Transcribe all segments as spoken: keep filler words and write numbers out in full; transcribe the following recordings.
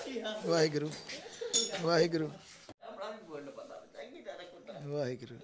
ਵਾਹਿਗੁਰੂ ਵਾਹਿਗੁਰੂ ਵਾਹਿਗੁਰੂ।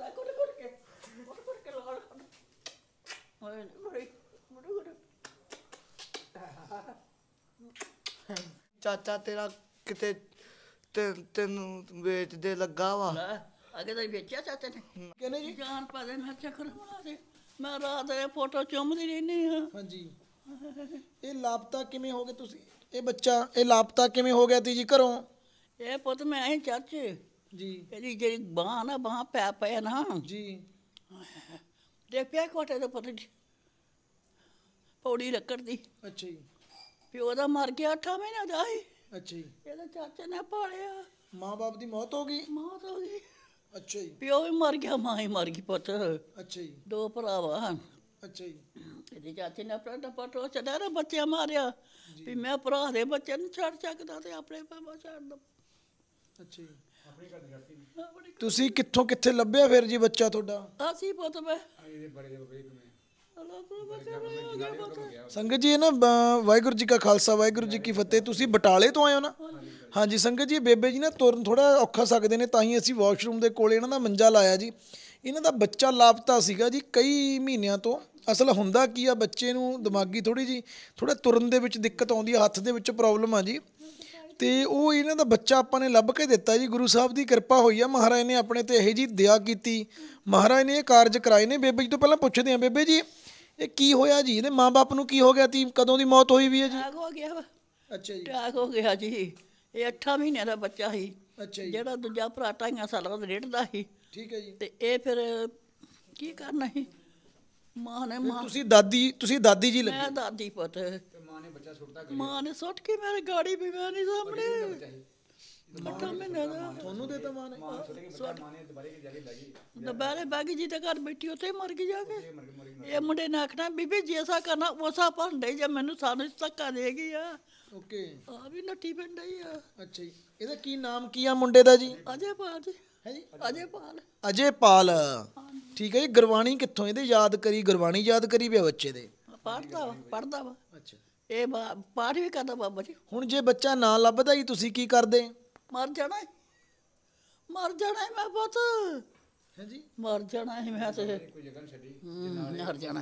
ਚਾਚਾ ਤੇਰਾ ਕਿਤੇ ਤੈਨੂੰ ਵੇਚਦੇ ਲੱਗਾ ਵਾ। ਅੱਗੇ ਤਾਂ ਵੇਚਿਆ ਚਾਚਾ ਨੇ। ਕਹਿੰਦੇ ਜੀ ਜਾਨ ਪਾ ਦੇ ਨਾ ਚੱਕਰ ਬਣਾ ਦੇ। ਮੈਂ ਰਾਤ ਇਹ ਫੋਟੋ ਚੁੰਮਦੀ ਰਹਿੰਦੀ ਹਾਂ। ਹਾਂਜੀ ਇਹ ਲਾਪਤਾ ਕਿਵੇਂ ਹੋ ਗਏ ਤੁਸੀਂ? ਇਹ ਬੱਚਾ ਇਹ ਲਾਪਤਾ ਕਿਵੇਂ ਹੋ ਗਿਆ ਤੀ ਜੀ ਘਰੋਂ? ਇਹ ਪੁੱਤ ਮੈਂ ਆਈ ਚਰਚ ਜੀ। ਇਹਦੀ ਜਿਹੜੀ ਬਾਂਹ ਨਾ ਬਾਂਹ ਪੈ ਪਏ ਨਾ ਜੀ। ਦੇਖ ਪਿਆ ਕੋਟੇ ਦੇ ਪੁੱਤ ਜੀ ਪੌੜੀ ਲੱਕੜ ਦੀ। ਅੱਛਾ ਜੀ। ਪਿਓ ਦਾ ਮਰ ਗਿਆ ਅੱਠਾਂ ਮਹੀਨਿਆਂ ਦਾ ਸੀ। ਅੱਛਾ ਜੀ। ਇਹਦੇ ਚਾਚੇ ਨੇ ਪਾਲਿਆ। ਮਾਂ ਬਾਪ ਦੀ ਮੌਤ ਹੋ ਗਈ? ਮੌਤ ਹੋ ਗਈ। ਅੱਛਾ ਜੀ। ਪਿਓ ਵੀ ਮਰ ਗਿਆ ਮਾਂ ਹੀ ਮਰ ਗਈ ਪੁੱਤ। ਅੱਛਾ ਜੀ। ਦੋ ਭਰਾ ਵਾ। ਅੱਛਾ ਜੀ। ਇਹਦੇ ਚਾਚੇ ਨੇ ਆਪਣਾ ਪਟੋ ਛੱਡਿਆ ਨਾ ਬੱਚਿਆਂ ਮਾਰਿਆ ਵੀ ਮੈਂ ਭਰਾ ਦੇ ਬੱਚੇ ਨੂੰ ਛੱਡ ਸਕਦਾ ਤੇ ਆਪਣੇ ਪਾਪਾ ਛੱਡ ਦੋ। ਅੱਛਾ ਜੀ। ਤੁਸੀਂ ਕਿੱਥੋਂ ਕਿੱਥੇ ਲੱਭਿਆ ਫਿਰ ਜੀ ਬੱਚਾ ਤੁਹਾਡਾ? ਅਸੀਂ ਪੁੱਤ ਮੈਂ ਸੰਗਤ ਜੀ ਇਹ ਨਾ ਵਾਹਿਗੁਰੂ ਜੀ ਕਾ ਖਾਲਸਾ ਵਾਹਿਗੁਰੂ ਜੀ ਕੀ ਫਤਿਹ। ਤੁਸੀਂ ਬਟਾਲੇ ਤੋਂ ਆਏ ਹੋ ਨਾ? ਹਾਂਜੀ ਸੰਗਤ ਜੀ ਬੇਬੇ ਜੀ ਨਾ ਤੁਰਨ ਥੋੜਾ ਔਖਾ ਸਕਦੇ ਨੇ ਤਾਂ ਹੀ ਅਸੀਂ ਵਾਸ਼ਰੂਮ ਦੇ ਕੋਲ ਇਹਨਾਂ ਦਾ ਮੰਜਾ ਲਾਇਆ ਜੀ। ਇਹਨਾਂ ਦਾ ਬੱਚਾ ਲਾਪਤਾ ਸੀਗਾ ਜੀ ਕਈ ਮਹੀਨਿਆਂ ਤੋਂ। ਅਸਲ ਹੁੰਦਾ ਕੀ ਆ ਬੱਚੇ ਨੂੰ ਦਿਮਾਗੀ ਥੋੜੀ ਜੀ ਥੋੜਾ ਤੁਰਨ ਦੇ ਵਿੱਚ ਦਿੱਕਤ ਆਉਂਦੀ ਆ, ਹੱਥ ਦੇ ਵਿੱਚ ਪ੍ਰੋਬਲਮ ਆ ਜੀ। ਤੇ ਉਹ ਇਹਨਾਂ ਦਾ ਬੱਚਾ ਆਪਾਂ ਨੇ ਲੱਭ ਕੇ ਦਿੱਤਾ ਜੀ। ਗੁਰੂ ਸਾਹਿਬ ਦੀ ਕਿਰਪਾ ਹੋਈ ਆ, ਮਹਾਰਾਜ ਨੇ ਆਪਣੇ ਤੇ ਇਹੋ ਜੀ ਦਇਆ ਕੀਤੀ, ਮਹਾਰਾਜ ਨੇ ਇਹ ਕਾਰਜ ਕਰਾਏ ਨੇ। ਬੇਬੇ ਜੀ ਤੋਂ ਪਹਿਲਾਂ ਪੁੱਛਦੇ ਆ ਬੇਬੇ ਜੀ ਇਹ ਕੀ ਹੋਇਆ ਜੀ? ਇਹਦੇ ਮਾਂ ਬਾਪ ਨੂੰ ਕੀ ਹੋ ਗਿਆ ਤੀ? ਕਦੋਂ ਦੀ ਮੌਤ ਹੋਈ ਵੀ ਹੈ ਜੀ? ਟੈਕ ਹੋ ਗਿਆ ਵਾ। ਅੱਛਾ ਜੀ। ਟੈਕ ਹੋ ਗਿਆ ਜੀ। ਇਹ ਅੱਠਾਂ ਮਹੀਨਿਆਂ ਦਾ ਬੱਚਾ ਸੀ। ਅੱਛਾ ਜੀ। ਜਿਹੜਾ ਦੂਜਾ ਭਰਾ ਢਾਈਆਂ ਸਾਲਾਂ ਦਾ ਰੇੜਦਾ ਸੀ। ਠੀਕ ਹੈ ਜੀ। ਤੇ ਇਹ ਫਿਰ ਕੀ ਕਰਨਾ ਸੀ ਮਾਂ ਨੇ। ਮਾਂ ਤੁਸੀਂ ਦਾਦੀ ਤੁਸੀਂ ਦਾਦੀ ਜੀ ਲੱਗੇ? ਮੈਂ ਦਾਦੀ ਪੁੱਤ। ਮਾਂ ਨੇ ਬੱਚਾ ਸੁੱਟਦਾ ਮਾਂ ਨੇ ਸੁੱਟ ਕੇ ਮੇਰੇ ਗਾੜੀ ਵੀ ਮੈਂ ਨਹੀਂ ਸਾਹਮਣੇ। ਅੱਠਾਂ ਮਹੀਨਿਆਂ ਦਾ ਤੁਹਾਨੂੰ ਦੇ ਤਾ ਮਾਂ ਨੇ? ਦੁਬਾਰੇ ਬਾਗੀ ਜੀ ਦੇ ਘਰ ਬੈਠੀ ਉੱਥੇ ਮਰ ਗਈ ਜਾ ਕੇ। ਇਹ ਮੁੰਡੇ ਨੇ ਆਖਣਾ ਬੀਬੀ ਜੇ ਐਸਾ ਕਰਨਾ ਉਸਾ ਭੰਡੇ ਜੇ ਮੈਨੂੰ ਸਾਨੂੰ ਧੱਕਾ ਦੇ ਗਈ ਆ। ਓਕੇ। ਆ ਵੀ ਨੱਠੀ ਪਿੰਡ ਹੀ ਆ। ਅੱਛਾ ਜੀ। ਇਹਦਾ ਕੀ ਨਾਮ ਕੀ ਆ ਮੁੰਡੇ ਦਾ ਜੀ? ਅਜੇ ਪਾਲ ਜੀ। ਹੈ ਜੀ? ਅਜੇ ਪਾਲ। ਅਜੇ ਪਾਲ। ਠੀਕ ਹੈ ਜੀ। ਗੁਰਬਾਣੀ ਕਿੱਥੋਂ ਇਹਦੇ ਯਾਦ ਕਰੀ? ਗੁਰਬਾਣੀ ਯਾਦ ਕਰੀ ਪਿਆ ਬੱਚੇ ਦੇ? ਪੜ੍ਹਦਾ ਵਾ ਪੜ੍ਹਦਾ ਵਾ। ਅੱਛਾ। ਇਹ ਪਾਠ ਵੀ ਕਰਦਾ ਬਾਬਾ ਜੀ। ਹੁਣ ਜੇ ਬੱਚਾ ਨਾ ਲੱਭਦਾ ਜੀ ਤੁਸੀਂ ਕੀ ਕਰਦੇ? ਮਰ ਜਾਣਾ ਮਰ ਜਾਣਾ ਮੈਂ ਪੁੱਤ। ਹੈ ਜੀ। ਮਰ ਜਾਣਾ ਸੀ ਮੈਂ ਤੇ ਮਰ ਜਾਣਾ।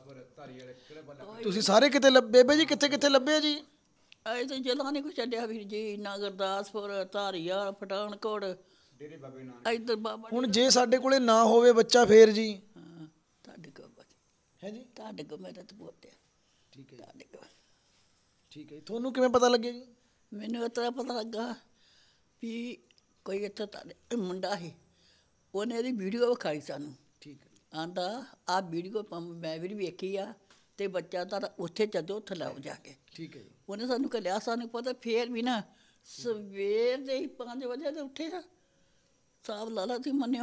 ਤੁਸੀਂ ਸਾਰੇ ਕਿਤੇ ਲੱਭੇ ਬੇਬੇ ਜੀ? ਕਿੱਥੇ ਕਿੱਥੇ ਲੱਭੇ ਜੀ? ਅਜੇ ਤਾਂ ਜਲਾਂ ਨਹੀਂ ਕੁਛ ਛੱਡਿਆ ਵੀਰ ਜੀ। ਨਾ ਗੁਰਦਾਸਪੁਰ, ਧਾਰੀਵਾਲ, ਪਠਾਨਕੋਟ, ਇੱਧਰ ਬਾਬਾ। ਹੁਣ ਜੇ ਸਾਡੇ ਕੋਲੇ ਨਾ ਹੋਵੇ ਬੱਚਾ ਫੇਰ ਜੀ? ਹਾਂ ਤੁਹਾਡੇ ਕੋਲ ਹੈ ਜੀ। ਤੁਹਾਡੇ ਕੋਲ ਮੇਰਾ ਤਾਂ ਪੋਤਿਆ। ਠੀਕ ਹੈ ਤੁਹਾਡੇ ਕੋਲ। ਠੀਕ ਹੈ। ਤੁਹਾਨੂੰ ਕਿਵੇਂ ਪਤਾ ਲੱਗਿਆ ਜੀ? ਮੈਨੂੰ ਇਸ ਤਰ੍ਹਾਂ ਪਤਾ ਲੱਗਾ ਵੀ ਕੋਈ ਇੱਥੇ ਤੁਹਾਡੇ ਮੁੰਡਾ ਸੀ, ਉਹਨੇ ਇਹਦੀ ਵੀਡੀਓ ਵਿਖਾਈ ਸਾਨੂੰ। ਠੀਕ ਹੈ। ਆਂਦਾ ਆਹ ਵੀਡੀਓ ਮੈਂ ਵੀ ਵੇਖੀ ਆ ਅਤੇ ਬੱਚਾ ਤੁਹਾਡਾ ਉੱਥੇ ਚੱਲੋ ਉੱਥੇ ਲਾਓ ਜਾ ਕੇ। ਠੀਕ ਹੈ ਜੀ। ਉਹਨੇ ਸਾਨੂੰ ਘੱਲਿਆ। ਸਾਨੂੰ ਪਤਾ ਫੇਰ ਵੀ ਨਾ ਸਵੇਰ ਦੇ ਹੀ ਪੰਜ ਵਜੇ ਤੇ ਉੱਠੇ ਆ। ਸਾਬ ਲਾ ਲਾ ਸੀ ਮੰਨਿਓ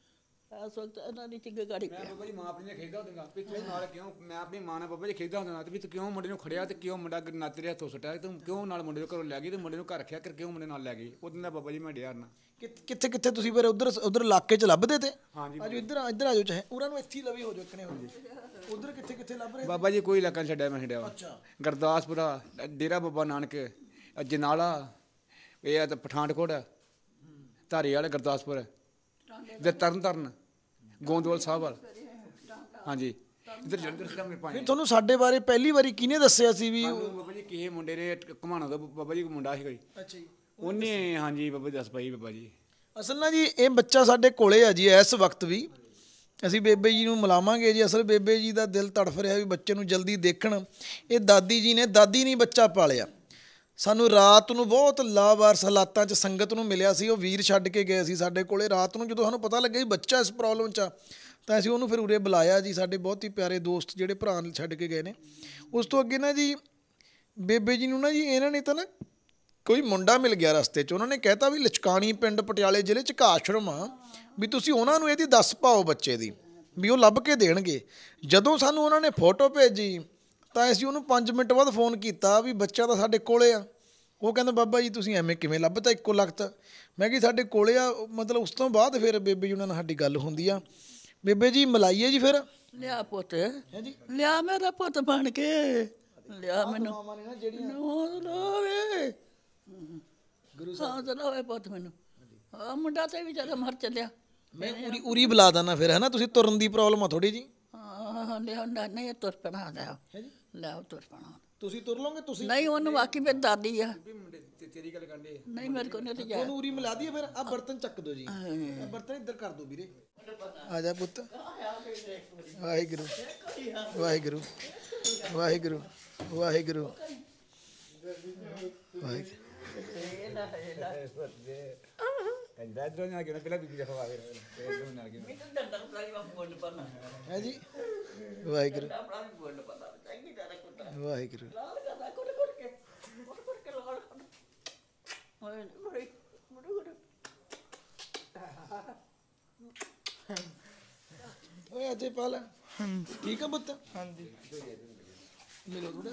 ਇਸ ਵਕਤ ਇਹਨਾਂ ਦੀ ਚੰਗੇ ਗਾੜੀ ਮੈਂ ਬਾਬਾ ਜੀ ਮਾਂ ਆਪਣੀ ਨੇ ਖੇਡਦਾ ਹੁੰਦਾਗਾ ਵੀ ਤੂੰ ਨਾਲ ਕਿਉਂ ਮੈਂ ਆਪਣੀ ਮਾਂ ਨਾਲ ਬਾਬਾ ਜੀ ਖੇਡਦਾ ਹੁੰਦਾ ਤੇ ਵੀ ਤੂੰ ਕਿਉਂ ਮੁੰਡੇ ਨੂੰ ਖੜਿਆ ਤੇ ਕਿਉਂ ਮੁੰਡਾ ਨੱਚ ਰਿਹਾ ਹੱਥੋਂ ਸੁੱਟਿਆ ਤੂੰ ਕਿਉਂ ਨਾਲ ਮੁੰਡੇ ਨੂੰ ਘਰੋਂ ਲੈ ਗਈ ਤੇ ਮੁੰਡੇ ਨੂੰ ਘਰ ਰੱਖਿਆ ਕਰ ਕਿਉਂ ਮੁੰਡੇ ਨਾਲ ਲੈ ਗਈ? ਉਹਦੇ ਨਾਲ ਬਾਬਾ ਜੀ ਮੈਂ ਡਿਆ ਨਾ ਕਿੱਥੇ ਕਿੱਥੇ ਤੁਸੀਂ ਫਿਰ ਉਧਰ ਉਧਰ ਇਲਾਕੇ 'ਚ ਲੱਭਦੇ ਤੇ? ਹਾਂਜੀ। ਆਜੋ ਇੱਧਰ ਇੱਧਰ ਆਜੋ ਚਾਹੇ ਉਹਨਾਂ ਨੂੰ ਇੱਥੇ ਹੀ ਲਵੀ ਹੋ ਜਾਓ ਕਿਨੇ ਹੋ ਜੀ। ਉਧਰ ਕਿੱਥੇ ਕਿੱਥੇ ਲੱਭ ਰਹੇ? ਬਾਬਾ ਜੀ ਕੋਈ ਇਲਾਕਾ ਨਹੀਂ ਛੱਡਿਆ ਮੈਂ ਛੱਡਿਆ। ਅੱਛਾ। ਗੁਰਦਾਸਪੁਰਾ, ਡੇਰਾ ਬਾਬਾ ਨਾਨਕ, ਜਨਾਲਾ, ਇਹ ਆ ਤਾਂ ਪਠਾਨਕੋਟ, ਧਾਰੀਵਾਲ, ਗੁਰਦਾਸਪੁਰ ਤੇ ਤਰਨ ਤਾਰਨ, ਗੋਂਦਵਾਲ ਸਾਹਿਬ ਵੱਲ। ਹਾਂਜੀ ਇੱਧਰ ਜਲੰਧਰ ਸਿੱਧਾ ਮੇਰੇ ਪੰਜ। ਤੁਹਾਨੂੰ ਸਾਡੇ ਬਾਰੇ ਪਹਿਲੀ ਵਾਰੀ ਕਿਹਨੇ ਦੱਸਿਆ ਸੀ ਵੀ? ਬਾਬਾ ਜੀ ਕਿਸੇ ਮੁੰਡੇ ਨੇ ਘੁਮਾਣਾ ਦਾ ਬਾਬਾ ਜੀ ਮੁੰਡਾ ਸੀ ਕੋਈ। ਅੱਛਾ ਜੀ। ਉਹਨੇ ਹਾਂਜੀ ਬਾਬਾ ਜੀ ਦੱਸ ਪਾਈ ਬਾਬਾ ਜੀ। ਅਸਲ ਨਾ ਜੀ ਇਹ ਬੱਚਾ ਸਾਡੇ ਕੋਲੇ ਆ ਜੀ ਇਸ ਵਕਤ ਵੀ। ਅਸੀਂ ਬੇਬੇ ਜੀ ਨੂੰ ਮਿਲਾਵਾਂਗੇ ਜੀ। ਅਸਲ ਬੇਬੇ ਜੀ ਦਾ ਦਿਲ ਤੜਫ ਰਿਹਾ ਵੀ ਬੱਚੇ ਨੂੰ ਜਲਦੀ ਦੇਖਣ। ਇਹ ਦਾਦੀ ਜੀ ਨੇ ਦਾਦੀ ਨਹੀਂ ਬੱਚਾ ਪਾਲਿਆ। ਸਾਨੂੰ ਰਾਤ ਨੂੰ ਬਹੁਤ ਲਾਵਾਰਸ ਹਾਲਾਤਾਂ 'ਚ ਸੰਗਤ ਨੂੰ ਮਿਲਿਆ ਸੀ। ਉਹ ਵੀਰ ਛੱਡ ਕੇ ਗਏ ਸੀ ਸਾਡੇ ਕੋਲੇ ਰਾਤ ਨੂੰ। ਜਦੋਂ ਸਾਨੂੰ ਪਤਾ ਲੱਗਿਆ ਵੀ ਬੱਚਾ ਇਸ ਪ੍ਰੋਬਲਮ 'ਚ ਆ ਤਾਂ ਅਸੀਂ ਉਹਨੂੰ ਫਿਰ ਉਰੇ ਬੁਲਾਇਆ ਜੀ। ਸਾਡੇ ਬਹੁਤ ਹੀ ਪਿਆਰੇ ਦੋਸਤ ਜਿਹੜੇ ਭਰਾ ਛੱਡ ਕੇ ਗਏ ਨੇ। ਉਸ ਤੋਂ ਅੱਗੇ ਨਾ ਜੀ ਬੇਬੇ ਜੀ ਨੂੰ ਨਾ ਜੀ ਇਹਨਾਂ ਨੇ ਤਾਂ ਨਾ ਕੋਈ ਮੁੰਡਾ ਮਿਲ ਗਿਆ ਰਸਤੇ 'ਚ। ਉਹਨਾਂ ਨੇ ਕਹਿਤਾ ਵੀ ਲਚਕਾਣੀ ਪਿੰਡ ਪਟਿਆਲੇ ਜ਼ਿਲ੍ਹੇ 'ਚ ਇੱਕ ਆਸ਼ਰਮ ਆ ਵੀ ਤੁਸੀਂ ਉਹਨਾਂ ਨੂੰ ਇਹਦੀ ਦੱਸ ਪਾਓ ਬੱਚੇ ਦੀ ਵੀ ਉਹ ਲੱਭ ਕੇ ਦੇਣਗੇ। ਜਦੋਂ ਸਾਨੂੰ ਉਹਨਾਂ ਨੇ ਫੋਟੋ ਭੇਜੀ ਤਾਂ ਅਸੀਂ ਉਹਨੂੰ ਪੰਜ ਮਿੰਟ ਬਾਅਦ ਫੋਨ ਕੀਤਾ ਵੀ ਬੱਚਾ ਤਾਂ ਸਾਡੇ ਕੋਲੇ ਆ। ਉਹ ਕਹਿੰਦਾ ਬਾਬਾ ਜੀ ਤੁਸੀਂ ਐਵੇਂ ਕਿਵੇਂ ਲੱਭਤਾ ਇੱਕੋ ਲਖਤ? ਮੈਂ ਕਿਹਾ ਸਾਡੇ ਕੋਲੇ ਆ। ਮਤਲਬ ਉਸ ਤੋਂ ਬਾਅਦ ਫਿਰ ਬੇਬੇ ਜੀ ਉਹਨਾਂ ਨਾਲ ਸਾਡੀ ਗੱਲ ਹੁੰਦੀ ਆ। ਬੇਬੇ ਜੀ ਮਿਲਾਈਏ ਜੀ ਫਿਰ। ਲਿਆ ਪੁੱਤ ਹੈ ਜੀ। ਲਿਆ ਮੇਰਾ ਪੁੱਤ ਬਣ ਕੇ ਲਿਆ ਮੈਨੂੰ। ਹੌਸਲਾ ਹੋਇਆ ਪੁੱਤ ਮੈਨੂੰ ਆ ਮੁੰਡਾ ਤੇ ਵੀ ਜਦੋਂ ਮਰ ਚੱਲਿਆ ਮੈਂ ਉਰੀ ਉਰੀ ਬੁਲਾ ਦਾਂ ਫਿਰ ਹੈ ਨਾ, ਤੁਸੀਂ ਤੁਰਨ ਦੀ ਪ੍ਰੋਬਲਮ ਆ ਥੋੜੀ ਜੀ। ਹਾਂ ਲਿਆ ਨਹੀਂ ਤੁਰ ਪੈਣਾ ਲੈ ਲੈ ਤੁਰ ਪੈਣਾ ਤੁਸੀਂ ਤੁਰ ਲਓਗੇ ਤੁਸੀਂ? ਨਹੀਂ ਉਹਨੂੰ ਆਖੀ ਮੇਰੀ ਦਾਦੀ ਆ ਤੇਰੀ ਗੱਲ ਕਰਦੇ ਨਹੀਂ ਮੇਰੇ ਕੋਲ ਨਹੀਂ ਤੇ ਜਾ ਉਹਨੂੰ ਉਰੀ ਮਿਲਾ ਦਈਏ ਫਿਰ। ਆ ਬਰਤਨ ਚੱਕ ਦਿਓ ਜੀ, ਆਹ ਬਰਤਨ ਇੱਧਰ ਕਰ ਦਿਓ ਵੀਰੇ। ਆ ਜਾ ਪੁੱਤ। ਵਾਹਿਗੁਰੂ ਵਾਹਿਗੁਰੂ ਵਾਹਿਗੁਰੂ ਵਾਹਿਗੁਰੂ ਵਾਹਿਗੁਰੂ। ਕਹਿੰਦਾ ਇਧਰੋਂ ਨਾ ਕਿਉਂ ਪਹਿਲਾਂ ਬੀਬੀ ਦਾ ਹਵਾ ਫਿਰ ਇਧਰੋਂ ਨਾ ਕਿਉਂ ਹੈ ਜੀ। ਵਾਹਿਗੁਰੂ ਵਾਹਿਗੁਰੂ ਓਏ ਅਜੇ ਪਾਲ ਠੀਕ ਆ ਪੁੱਤ? ਹਾਂਜੀ ਮਿਲੋ ਥੋੜਾ।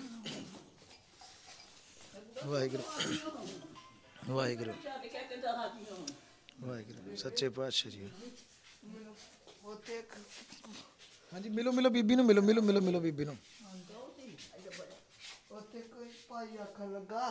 ਵਾਹਿਗੁਰੂ ਵਾਹਿਗੁਰੂ ਵਾਹਿਗੁਰੂ ਸੱਚੇ ਪਾਤਸ਼ਾਹ ਜੀ। ਉੱਥੇ ਇੱਕ ਹਾਂਜੀ ਮਿਲੋ ਮਿਲੋ ਬੀਬੀ ਨੂੰ, ਮਿਲੋ ਮਿਲੋ ਮਿਲੋ ਮਿਲੋ ਬੀਬੀ ਨੂੰ। ਉੱਥੇ ਕੋਈ ਭਾਈ ਆਖਣ ਲੱਗਾ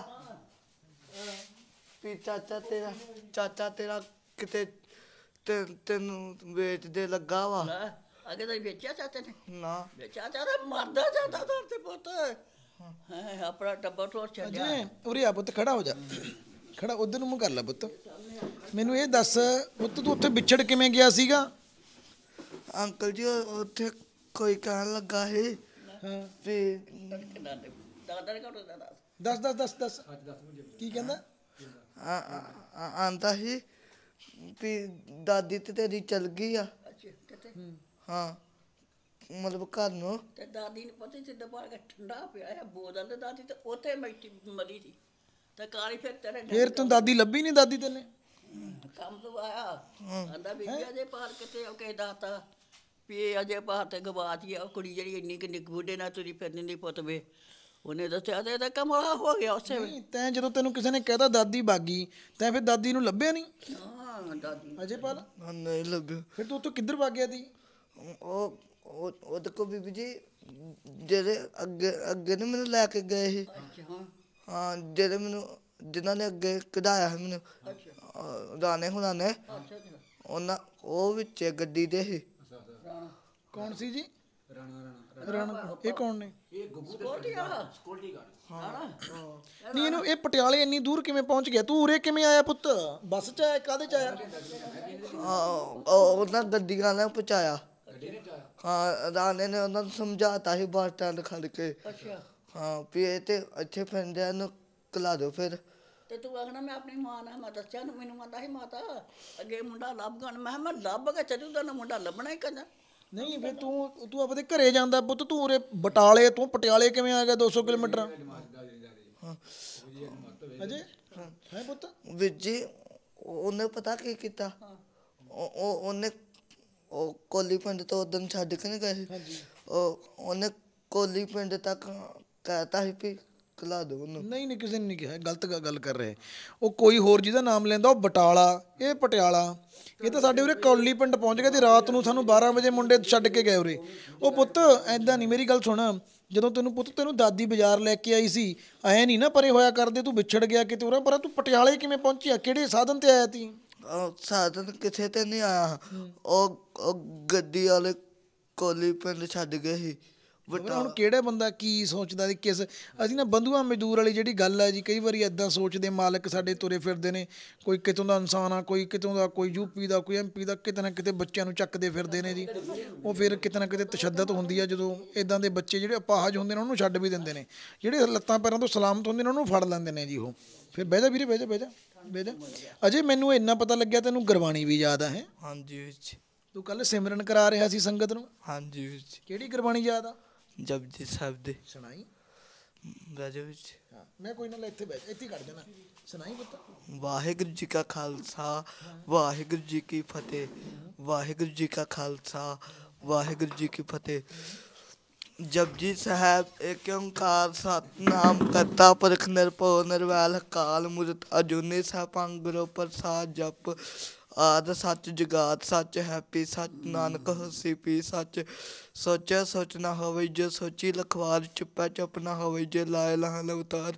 ਵੀ ਚਾਚਾ ਤੇਰਾ ਚਾਚਾ ਤੇਰਾ ਕਿਤੇ ਤੇ ਤੈਨੂੰ ਵੇਚਦੇ ਲੱਗਾ ਵਾ। ਅੱਗੇ ਤਾਂ ਵੇਚਿਆ ਚਾਚਾ ਨੇ ਨਾ ਵੇਚਿਆ ਚਾਚਾ ਮਰਦਾ ਜਾਂਦਾ ਤਾਂ ਤੇ ਪੁੱਤ ਹੈ ਆਪਣਾ ਟੱਬਰ ਟੋਰ ਛੱਡਿਆ ਅਜੇ ਉਰੇ ਆ ਪੁੱਤ, ਖੜਾ ਹੋ ਜਾ, ਖੜਾ ਉਧਰ ਨੂੰ ਮੂੰਹ ਕਰ ਲੈ ਪੁੱਤ। ਮੈਨੂੰ ਇਹ ਦੱਸ ਪੁੱਤ ਤੂੰ ਉੱਥੇ ਵਿਛੜ ਕਿਵੇਂ ਗਿਆ ਸੀਗਾ? ਅੰਕਲ ਜੀ ਉਹ- ਉੱਥੇ ਕੋਈ ਕਹਿਣ ਲੱਗਾ ਸੀ ਹਾਂ ਵੀ ਦਾਦਾ ਨੇ ਘਟੋ ਦਾਦਾ ਦੱਸ ਦੱਸ ਦੱਸ ਦੱਸ ਕੀ ਕਹਿੰਦਾ? ਆ- ਆ- ਆਂਦਾ ਸੀ ਵੀ ਦਾਦੀ ਤੇ ਤੇਰੀ ਚਲ ਗਈ ਆ। ਅੱਛਾ ਕਿਤੇ ਹਾਂ ਮਤਲਬ ਘਰ ਨੂੰ। ਤੇ ਦਾਦੀ ਨੂੰ ਪਤਾ ਸੀ ਦਬਾ ਕੇ ਠੰਡਾ ਪਿਆ ਹੈ ਬੋਤਲ ਤੇ ਦਾਦੀ ਤੇ ਉੱਥੇ ਮੈਟੀ ਮਰੀ ਸੀ ਤੇ ਕਾਲੀ ਫਿਰ ਤੇਰੇ ਫੇਰ ਤੂੰ ਦਾਦੀ ਲੱਭੀ ਨਹੀਂ ਦਾਦੀ ਤੈਨੇ? ਕੰਮ ਤੋਂ ਆਇਆ ਆਂਦਾ ਬੀਬੀ ਅਜੇ ਪਾਰ ਕਿਤੇ ਉਹ ਕਹਿ ਦਾਤਾ ਵੀ ਇਹ ਅਜੇ ਪਾਰ ਤੇ ਗਵਾਚ ਗਿਆ ਉਹ ਕੁੜੀ ਜਿਹੜੀ ਇੰਨੀ ਕਿੰਨੀ ਬੁੱਢੇ ਨਾਲ ਤੁਰੀ ਫਿਰਦੀ ਦੀ ਪੁੱਤ ਵੇ ਉਹਨੇ ਦੱਸਿਆ ਤੇ ਇਹਦਾ ਕਮਲਾ ਹੋ ਗਿਆ ਉਸੇ ਵੇਲੇ ਨਹੀਂ ਤੈਂ ਜਦੋਂ ਤੈਨੂੰ ਕਿਸੇ ਨੇ ਕਹਿਤਾ ਦਾਦੀ ਬਾਗੀ ਤੈਂ ਫਿਰ ਦਾਦੀ ਨੂੰ ਲੱਭਿਆ ਨਹੀਂ? ਹਾਂ ਦਾਦੀ ਅਜੇ ਪਾਲ ਹਾਂ, ਨਹੀਂ ਲੱਭਿਆ। ਫਿਰ ਤੂੰ ਉੱਥੋਂ ਕਿੱਧਰ ਵਗ ਗਿਆ ਤੀ? ਉਹ ਉਹ ਉਹਦੇ ਕੋ ਬੀਬੀ ਜੀ ਜਿਹੜੇ ਅੱਗੇ ਅੱਗੇ ਨੇ ਮੈਨੂੰ ਲੈ ਕੇ ਗਏ ਸੀ। ਅੱਛਾ ਹਾਂ ਹਾਂ ਜਿਹੜੇ ਮੈਨੂੰ ਜਿਨ੍ਹਾਂ ਨੇ ਅੱਗੇ ਕਢਾਇਆ ਸੀ ਮੈਨੂੰ ਅੱਛਾ ਅਹ ਰਾਣੇ ਹੁਣਾਂ ਨੇ ਅੱਛਾ ਅੱਛਾ ਉਹਨਾਂ ਉਹ ਵਿੱਚ ਗੱਡੀ ਦੇ ਸੀ। ਰਾਣਾ ਕੌਣ ਸੀ ਜੀ? ਰਾਣਾ ਰਾਣਾ ਰਾਣਾ ਕੌਣ? ਇਹ ਕੌਣ ਨੇ? ਇਹ ਗੁੱਗੂ ਸਕਿਉਰਟੀ ਵਾਲਾ ਸਕਿਉਰਟੀ ਗਾਰਡ ਰਾਣਾ ਨਹੀਂ ਇਹਨੂੰ ਇਹ ਪਟਿਆਲੇ ਇੰਨੀ ਦੂਰ ਕਿਵੇਂ ਪਹੁੰਚ ਗਿਆ? ਤੂੰ ਉਰੇ ਕਿਵੇਂ ਆਇਆ ਪੁੱਤ? ਬੱਸ 'ਚ ਆਇਆ ਕਾਹਦੇ 'ਚ ਆਇਆ? ਹਾਂ, ਉਹ ਉਹਨਾਂ ਗੱਡੀਆਂ ਨੇ ਪਹੁੰਚਾਇਆ। ਹਾਂ ਰਾਣੇ ਨੇ ਉਹਨਾਂ ਨੂੰ ਸਮਝਾਤਾ ਸੀ ਬੱਸ ਸਟੈਂਡ ਖੜ ਕੇ। ਅੱਛਾ ਹਾਂ ਵੀ ਇਹ ਤੇ ਇੱਥੇ ਫਿਰਦਿਆਂ ਨੂੰ ਕਲਾ ਦਿਓ ਫਿਰ। ਤੇ ਤੂੰ ਆਖਣਾ ਮੈਂ ਆਪਣੀ ਮਾਂ ਨਾਲ ਮੈਂ ਦੱਸਿਆ ਨੂੰ ਮੈਨੂੰ ਆਂਦਾ ਸੀ ਮਾਤਾ ਅੱਗੇ ਮੁੰਡਾ ਲੱਭ ਗਣ ਮੈਂ ਕਿਹਾ ਮੈਂ ਲੱਭ ਕੇ ਚੱਲੂ ਤਾਂ ਮੁੰਡਾ ਲੱਭਣਾ ਹੀ ਕਹਿੰਦਾ ਨਹੀਂ ਫਿਰ ਤੂੰ ਤੂੰ ਆਪਦੇ ਘਰੇ ਜਾਂਦਾ ਪੁੱਤ, ਤੂੰ ਉਰੇ ਬਟਾਲੇ ਤੋਂ ਪਟਿਆਲੇ ਕਿਵੇਂ ਆ ਗਿਆ ਦੋ ਸੌ ਕਿਲੋਮੀਟਰ? ਅਜੇ ਹੈ ਪੁੱਤ? ਵੀਰ ਜੀ ਉਹਨੇ ਪਤਾ ਕੀ ਕੀਤਾ? ਉਹ ਉਹ- ਉਹਨੇ ਉਹ ਕੋਲੀ ਪਿੰਡ ਤੋਂ ਉਦੋਂ ਛੱਡ ਕੇ ਨਹੀਂ ਗਏ ਸੀ। ਉਹ ਉਹਨੇ ਕੋਲੀ ਪਿੰਡ ਤੱਕ ਕਹਿਤਾ ਸੀ ਵੀ ਕਲਾ ਦਿਓ ਉਹਨੂੰ। ਨਹੀਂ ਨਹੀਂ ਕਿਸੇ ਨੇ ਨਹੀਂ ਕਿਹਾ, ਗਲਤ ਗ- ਗੱਲ ਕਰ ਰਹੇ। ਉਹ ਕੋਈ ਹੋਰ ਜਿਹਦਾ ਨਾਮ ਲੈਂਦਾ ਉਹ ਬਟਾਲਾ, ਇਹ ਪਟਿਆਲਾ। ਇਹ ਤਾਂ ਸਾਡੇ ਉਰੇ ਕੌਲੀ ਪਿੰਡ ਪਹੁੰਚ ਗਏ ਤੇ ਰਾਤ ਨੂੰ ਸਾਨੂੰ ਬਾਰਾਂ ਵਜੇ ਮੁੰਡੇ ਛੱਡ ਕੇ ਗਏ ਉਰੇ। ਉਹ ਪੁੱਤ ਐਦਾਂ ਨਹੀਂ, ਮੇਰੀ ਗੱਲ ਸੁਣ, ਜਦੋਂ ਤੈਨੂੰ ਪੁੱਤ ਤੈਨੂੰ ਦਾਦੀ ਬਾਜ਼ਾਰ ਲੈ ਕੇ ਆਈ ਸੀ ਐ ਨਹੀਂ ਨਾ ਪਰੇ ਹੋਇਆ ਕਰਦੇ, ਤੂੰ ਵਿਛੜ ਗਿਆ ਕਿਤੇ ਉਰਾਂ ਪਰ, ਤੂੰ ਪਟਿਆਲੇ ਕਿਵੇਂ ਪਹੁੰਚਿਆ? ਕਿਹੜੇ ਸਾਧਨ ਤੇ ਆਇਆ ਤੀ? ਉਹ ਸਾਧਨ ਕਿਸੇ ਤੇ ਨਹੀਂ ਆਇਆ। ਉਹ ਉਹ ਗੱਡੀ ਵਾਲੇ ਕੋਲੀ ਪਿੰਡ ਛੱਡ ਗਏ ਸੀ। ਪਤਾ ਹੁਣ ਕਿਹੜਾ ਬੰਦਾ ਕੀ ਸੋਚਦਾ ਸੀ ਕਿਸ, ਅਸੀਂ ਨਾ ਬੰਧੂਆਂ ਮਜ਼ਦੂਰ ਵਾਲੀ ਜਿਹੜੀ ਗੱਲ ਹੈ ਜੀ, ਕਈ ਵਾਰੀ ਇੱਦਾਂ ਸੋਚਦੇ ਮਾਲਕ ਸਾਡੇ ਤੁਰੇ ਫਿਰਦੇ ਨੇ, ਕੋਈ ਕਿਤੋਂ ਦਾ ਇਨਸਾਨ ਆ, ਕੋਈ ਕਿਤੋਂ ਦਾ, ਕੋਈ ਯੂਪੀ ਦਾ, ਕੋਈ ਐਮਪੀ ਦਾ, ਕਿਤੇ ਨਾ ਕਿਤੇ ਬੱਚਿਆਂ ਨੂੰ ਚੱਕਦੇ ਫਿਰਦੇ ਨੇ ਜੀ। ਉਹ ਫਿਰ ਕਿਤੇ ਨਾ ਕਿਤੇ ਤਸ਼ੱਦਦ ਹੁੰਦੀ ਆ ਜਦੋਂ ਇੱਦਾਂ ਦੇ ਬੱਚੇ ਜਿਹੜੇ ਅਪਾਹਜ ਹੁੰਦੇ ਨੇ ਉਹਨੂੰ ਛੱਡ ਵੀ ਦਿੰਦੇ ਨੇ, ਜਿਹੜੇ ਲੱਤਾਂ ਪੈਰਾਂ ਤੋਂ ਸਲਾਮਤ ਹੁੰਦੇ ਨੇ ਉਹਨੂੰ ਫੜ ਲੈਂਦੇ ਨੇ ਜੀ ਉਹ। ਫਿਰ ਬਹਿ ਜਾ ਵੀਰੇ, ਬਹਿ ਜਾ ਬਹਿ ਜਾ ਬਹਿ ਜਾ। ਅਜੇ ਮੈਨੂੰ ਇੰਨਾ ਪਤਾ ਲੱਗਿਆ ਤੈਨੂੰ ਗੁਰਬਾਣੀ ਵੀ ਯਾਦ ਆ? ਹੈ ਹਾਂਜੀ ਵੀਰ ਜੀ। ਤੂੰ ਕੱਲ ਸਿਮਰਨ ਕਰਾ ਰਿਹਾ ਸੀ ਸੰਗਤ ਨੂੰ, ਹਾਂਜੀ ਵੀਰ ਜੀ। ਕਿਹੜੀ ਗੁਰਬਾਣੀ ਯਾਦ ਆ? ਜਪਜੀ ਸਾਹਿਬ ਦੇ। ਸੁਣਾਈ। ਰਾਜਾ ਵੀਰ ਜੀ। ਹਾਂ ਮੈਂ ਕੋਈ ਨਾ ਲੈ ਇੱਥੇ ਬਹਿ, ਇੱਥੇ ਕੱਢ ਜਾਣਾ, ਸੁਣਾਈ ਪੁੱਤ। ਵਾਹਿਗੁਰੂ ਜੀ ਕਾ ਖਾਲਸਾ ਵਾਹਿਗੁਰੂ ਜੀ ਕੀ ਫਤਿਹ। ਵਾਹਿਗੁਰੂ ਜੀ ਕਾ ਖਾਲਸਾ ਵਾਹਿਗੁਰੂ ਜੀ ਕੀ ਫਤਿਹ। ਜਪਜੀ ਸਾਹਿਬ ਏਕ ਓੰਕਾਰ ਸਤਿਨਾਮ ਕਰਤਾ ਪੁਰਖ ਨਿਰਭਉ ਨਿਰਵੈਲ ਅਕਾਲ ਮੂਰਤ ਅਜੂਨੀ ਸੈਭੰ ਗੁਰੂ ਪ੍ਰਸਾਦ। ਜਪ ਆਦਿ ਸੱਚ ਜੁਗਾਦ ਸੱਚ ਹੈਪੀ ਸੱਚ ਨਾਨਕ ਹੋਸੀ ਪੀ ਸੱਚ। ਸੋਚਿਆ ਸੋਚ ਨਾ ਹੋਵੇ ਜੋ ਸੋਚੀ ਲਖਵਾਰ, ਚੁੱਪਾ ਚੁੱਪ ਨਾ ਹੋਵੇ ਜੇ ਲਾਇ ਲਾਹ ਲਵਤਾਰ।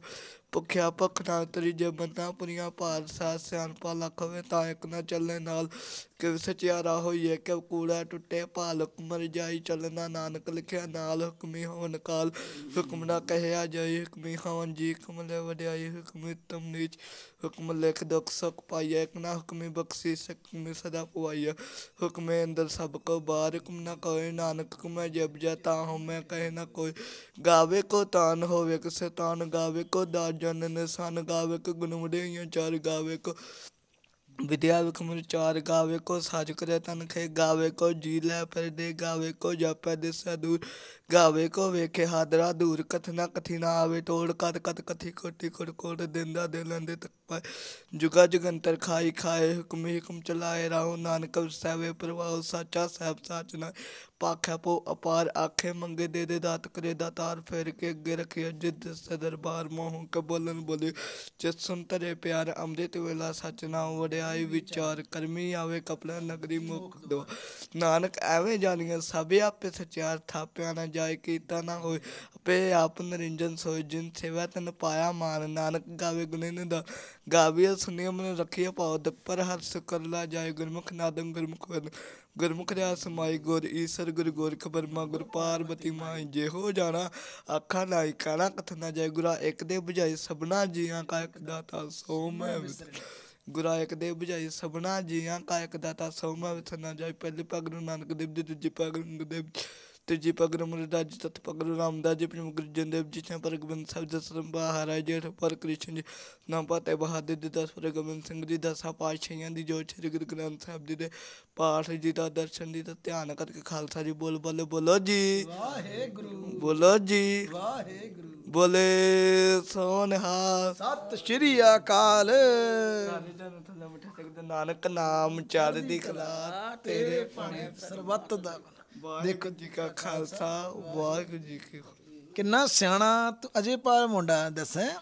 ਭੁੱਖਿਆ ਭੁੱਖ ਨਾ ਤਰੀ ਜੇ ਬੰਦਾ ਪੁਰੀਆਂ ਭਾਰ ਸਾਥ ਸਿਆਣਪਾ ਲੱਖ ਹੋਵੇ ਤਾਂ ਇੱਕ ਨਾ ਚੱਲੇ ਨਾਲ ਕਿ ਸਚਿਆਰਾ ਹੋਈਏ ਕਿ ਕੂੜਾ ਟੁੱਟੇ ਭਾਲ ਹੁਕਮ ਰਜਾਈ ਚੱਲਣਾ ਨਾਨਕ ਲਿਖਿਆ ਨਾਲ ਹੁਕਮੀ ਹੋਣ ਕਾਲ ਹੁਕਮ ਨਾ ਕਹਿਆ ਜਾਏ ਹੁਕਮੀ ਹੋਣ ਜੀ ਹੁਕਮ ਲੈ ਵਡਿਆਈ ਹੁਕਮੀ ਤਮ ਨੀਚ ਹੁਕਮ ਲਿਖ ਦੁੱਖ ਸੁਖ ਪਾਈਏ ਇੱਕ ਨਾ ਹੁਕਮੀ ਬਖਸ਼ੀ ਹੁਕਮੀ ਸਦਾ ਪਵਾਈਏ ਹੁਕਮੇ ਅੰਦਰ ਸਭ ਕੋ ਬਾਹਰ ਹੁਕਮ ਨਾ ਕੋਏ ਨਾਨਕ ਹੁਕਮੈ ਜਬ ਜਾ ਤਾਂ ਹੋ ਮੈਂ ਕਹੇ ਨਾ ਕੋਈ ਗਾਵੇ ਕੋ ਤਾਨ ਹੋਵੇ ਕਿਸੇ ਤਾਨ ਗਾਵੇ ਕੋ ਦਾ ਜਨ ਨਿਸ਼ਾਨ ਗਾਵੇ ਕੋ ਗੁਣ ਵਡਿਆਈਆਂ ਚਾਰ ਗਾਵੇ ਕੋ विद्या विक्रम चार गावे को साज करे तन खे गावे को जी लै फिर दे गावे को जापै दिशा दूर गावे को वेखे हादरा दूर कथना कथी ना आवे तोड़ कद कद कथी कोटी कोट कोट दिंदा दे लंदे तक पाए जुगा जुगंतर खाई खाए हुक्म हुक्म चलाए राहो नानक सहवे प्रभाव साचा साहब साच ना पाखै पो अपार आखे मंगे दे दे दात करे दातार फेर के अगे रखे जिद सदर बार मोह के बोलन बोले जित सुन तरे प्यार अमृत वेला सच ना वड्याई विचार करमी आवे कपड़ा नगरी मुख दो नानक एवें जानिए सब आपे सचार थाप्या ना जाए कीता ना होए अपे आप निरंजन सोए जिन सेवा तन पाया मान नानक गावे गुने दा गाविया सुनिए मन रखिए पाओ दप पर हर्ष कर ला जाए गुरमुख नादम गुरमुख गुरमुख रिया समाई गुर ईसर गुरु गोरख बर्मा गुर पार्वती माई जे हो जाना आखा नाई कहना कथ ना जाए गुरा एक दे बुझाई सबना जिया का एक दाता सो मैं गुरा एक दे बुझाई सबना जिया का एक दाता सो मैं ना जाए पहली पग नानक देव जी दूजी पग देव तीजी पग राज तथ पग रामदास जी पंचम गुरु अर्जन देव जी पर गोबिंद साहब दस बहाराज जेठ पर कृष्ण जी नाम पाते बहादुर जी दस पर गोबिंद सिंह जी दसा पातशाहियां दी जोत श्री गुरु ग्रंथ साहब जी दे पाठ जी का दर्शन जी का ध्यान करके खालसा जी बोल बोले बोलो जी ਵਾਹਿਗੁਰੂ बोलो जी ਵਾਹਿਗੁਰੂ बोले सोनहा ਸਤਿ ਸ਼੍ਰੀ ਅਕਾਲ। नानक नाम चढ़दी कला तेरे पाने ਸਰਬੱਤ ਦਾ वाहिगुरू जी का खालसा वाहिगुरू जी की ਕਿੰਨਾ ਸਿਆਣਾ ਤੂੰ ਅਜੇਪਾਲ ਮੁੰਡਾ ਦੱਸ ਹੈਂ?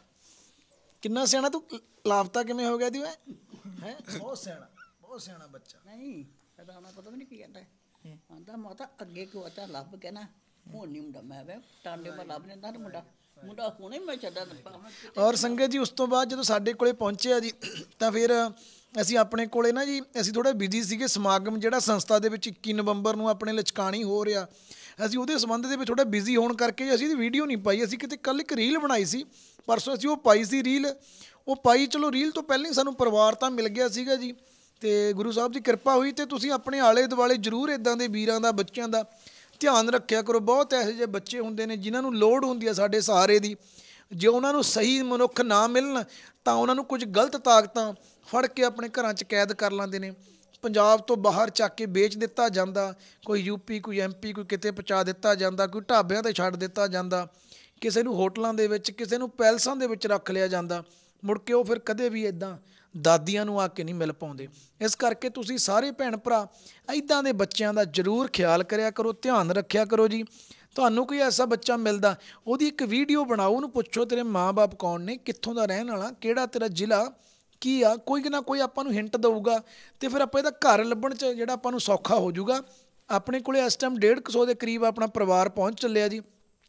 ਕਿੰਨਾ ਸਿਆਣਾ ਤੂੰ ਲਾਪਤਾ ਕਿਵੇਂ ਹੋ ਗਿਆ ਦੀ ਓਏ ਹੈ ਬਹੁਤ ਸਿਆਣਾ ਬਹੁਤ ਸਿਆਣਾ ਬੱਚਾ। ਨਹੀਂ ਰਾਣਾ ਪਤਾ ਨਹੀਂ ਕੀ ਕਹਿੰਦਾ ਆਂਦਾ ਮਾਤਾ ਅੱਗੇ ਕਿਉਂ ਆਤਾ ਲੱਭ ਕੇ ਨਾ ਹੁਣ ਨਹੀਂ ਮੁੰਡਾ ਮੈਂ ਵੇ ਟਾਂਡੇ ਮੈਂ ਲੱਭ ਲੈਂਦਾ ਤੇ ਮੁੰਡਾ ਮੁੰਡਾ ਹੁਣੇ ਮੈਂ ਛੱਡਾ ਦਿੱਤਾ। ਔਰ ਸੰਗਤ ਜੀ ਉਸ ਤੋਂ ਬਾਅਦ ਜਦੋਂ ਸਾਡੇ ਕੋਲੇ ਪਹੁੰਚਿਆ ਜੀ ਤਾਂ ਫਿਰ ਅਸੀਂ ਆਪਣੇ ਕੋਲੇ ਨਾ ਜੀ ਅਸੀਂ ਥੋੜਾ ਬਿਜ਼ੀ ਸੀਗੇ ਸਮਾਗਮ ਜਿਹੜਾ ਸੰਸਥਾ ਦੇ ਵਿੱਚ ਇੱਕੀ ਨਵੰਬਰ ਨੂੰ ਆਪਣੇ ਲਚਕਾਣੀ ਹੋ ਰਿਹਾ ਅਸੀਂ ਉਹਦੇ ਸੰਬੰਧ ਦੇ ਵਿੱਚ ਥੋੜਾ ਬਿਜ਼ੀ ਹੋਣ ਕਰਕੇ ਅਸੀਂ ਇਹਦੀ ਵੀਡੀਓ ਨਹੀਂ ਪਾਈ। ਅਸੀਂ ਕਿਤੇ ਕੱਲ ਇੱਕ ਰੀਲ ਬਣਾਈ ਸੀ ਪਰਸੋਂ ਅਸੀਂ ਉਹ ਪਾਈ ਸੀ ਰੀਲ ਉਹ ਪਾਈ ਚਲੋ ਰੀਲ ਤੋਂ ਪਹਿਲਾਂ ਹੀ ਸਾਨੂੰ ਪਰਿਵਾਰ ਤਾਂ ਮਿਲ ਗਿਆ ਸੀਗਾ ਜੀ ਤੇ ਗੁਰੂ ਸਾਹਿਬ ਦੀ ਕਿਰਪਾ ਹੋਈ ਤੇ ਤੁਸੀਂ ਆਪਣੇ ਆਲੇ ਦੁਆਲੇ ਜ਼ਰੂਰ ਇਦਾਂ ਦੇ ਵੀਰਾਂ ਦਾ ਬੱਚਿਆਂ ਦਾ ਧਿਆਨ ਰੱਖਿਆ ਕਰੋ। ਬਹੁਤ ਇਹੋ ਜਿਹੇ ਬੱਚੇ ਹੁੰਦੇ ਨੇ ਜਿਨ੍ਹਾਂ ਨੂੰ ਲੋੜ ਹੁੰਦੀ ਹੈ ਸਾਡੇ ਸਹਾਰੇ ਦੀ ਜੇ ਉਹਨਾਂ ਨੂੰ ਸਹੀ ਮਨੁੱਖ ਨਾ ਮਿਲਣ ਤਾਂ ਉਹਨਾਂ ਨੂੰ ਕੁਝ ਗਲਤ ਤਾਕਤਾਂ ਫੜ ਕੇ ਆਪਣੇ ਘਰਾਂ 'ਚ ਕੈਦ ਕਰ ਲੈਂਦੇ ਨੇ ਪੰਜਾਬ ਤੋਂ ਬਾਹਰ ਚੱਕ ਕੇ ਵੇਚ ਦਿੱਤਾ ਜਾਂਦਾ ਕੋਈ ਯੂਪੀ ਕੋਈ ਐਮਪੀ ਕੋਈ ਕਿਤੇ ਪਹੁੰਚਾ ਦਿੱਤਾ ਜਾਂਦਾ ਕੋਈ ਢਾਬਿਆਂ 'ਤੇ ਛੱਡ ਦਿੱਤਾ ਜਾਂਦਾ ਕਿਸੇ ਨੂੰ ਹੋਟਲਾਂ ਦੇ ਵਿੱਚ ਕਿਸੇ ਨੂੰ ਪੈਲਸਾਂ ਦੇ ਵਿੱਚ ਰੱਖ ਲਿਆ ਜਾਂਦਾ ਮੁੜ ਕੇ ਉਹ ਫਿਰ ਕਦੇ ਵੀ ਇੱਦਾਂ ਦਾਦੀਆਂ ਨੂੰ ਆ ਕੇ ਨਹੀਂ ਮਿਲ ਪਾਉਂਦੇ। ਇਸ ਕਰਕੇ ਤੁਸੀਂ ਸਾਰੇ ਭੈਣ ਭਰਾ ਇੱਦਾਂ ਦੇ ਬੱਚਿਆਂ ਦਾ ਜ਼ਰੂਰ ਖਿਆਲ ਕਰਿਆ ਕਰੋ ਧਿਆਨ ਰੱਖਿਆ ਕਰੋ ਜੀ। ਤੁਹਾਨੂੰ ਕੋਈ ਐਸਾ ਬੱਚਾ ਮਿਲਦਾ ਉਹਦੀ ਇੱਕ ਵੀਡੀਓ ਬਣਾਓ ਉਹਨੂੰ ਪੁੱਛੋ ਤੇਰੇ ਮਾਂ-ਬਾਪ ਕੌਣ ਨੇ ਕਿੱਥੋਂ ਦਾ ਰਹਿਣ ਵਾਲਾ ਕਿਹੜਾ ਤੇਰਾ ਜ਼ਿਲ੍ਹਾ ਕੀ ਆ ਕੋਈ ਨਾ ਕੋਈ ਆਪਾਂ ਨੂੰ ਹਿੰਟ ਦਊਗਾ ਅਤੇ ਫਿਰ ਆਪਾਂ ਇਹਦਾ ਘਰ ਲੱਭਣ 'ਚ ਜਿਹੜਾ ਆਪਾਂ ਨੂੰ ਸੌਖਾ ਹੋ ਜਾਊਗਾ। ਆਪਣੇ ਕੋਲ ਇਸ ਟਾਈਮ ਡੇਢ ਕੁ ਸੌ ਦੇ ਕਰੀਬ ਆਪਣਾ ਪਰਿਵਾਰ ਪਹੁੰਚ ਚੱਲਿਆ ਜੀ।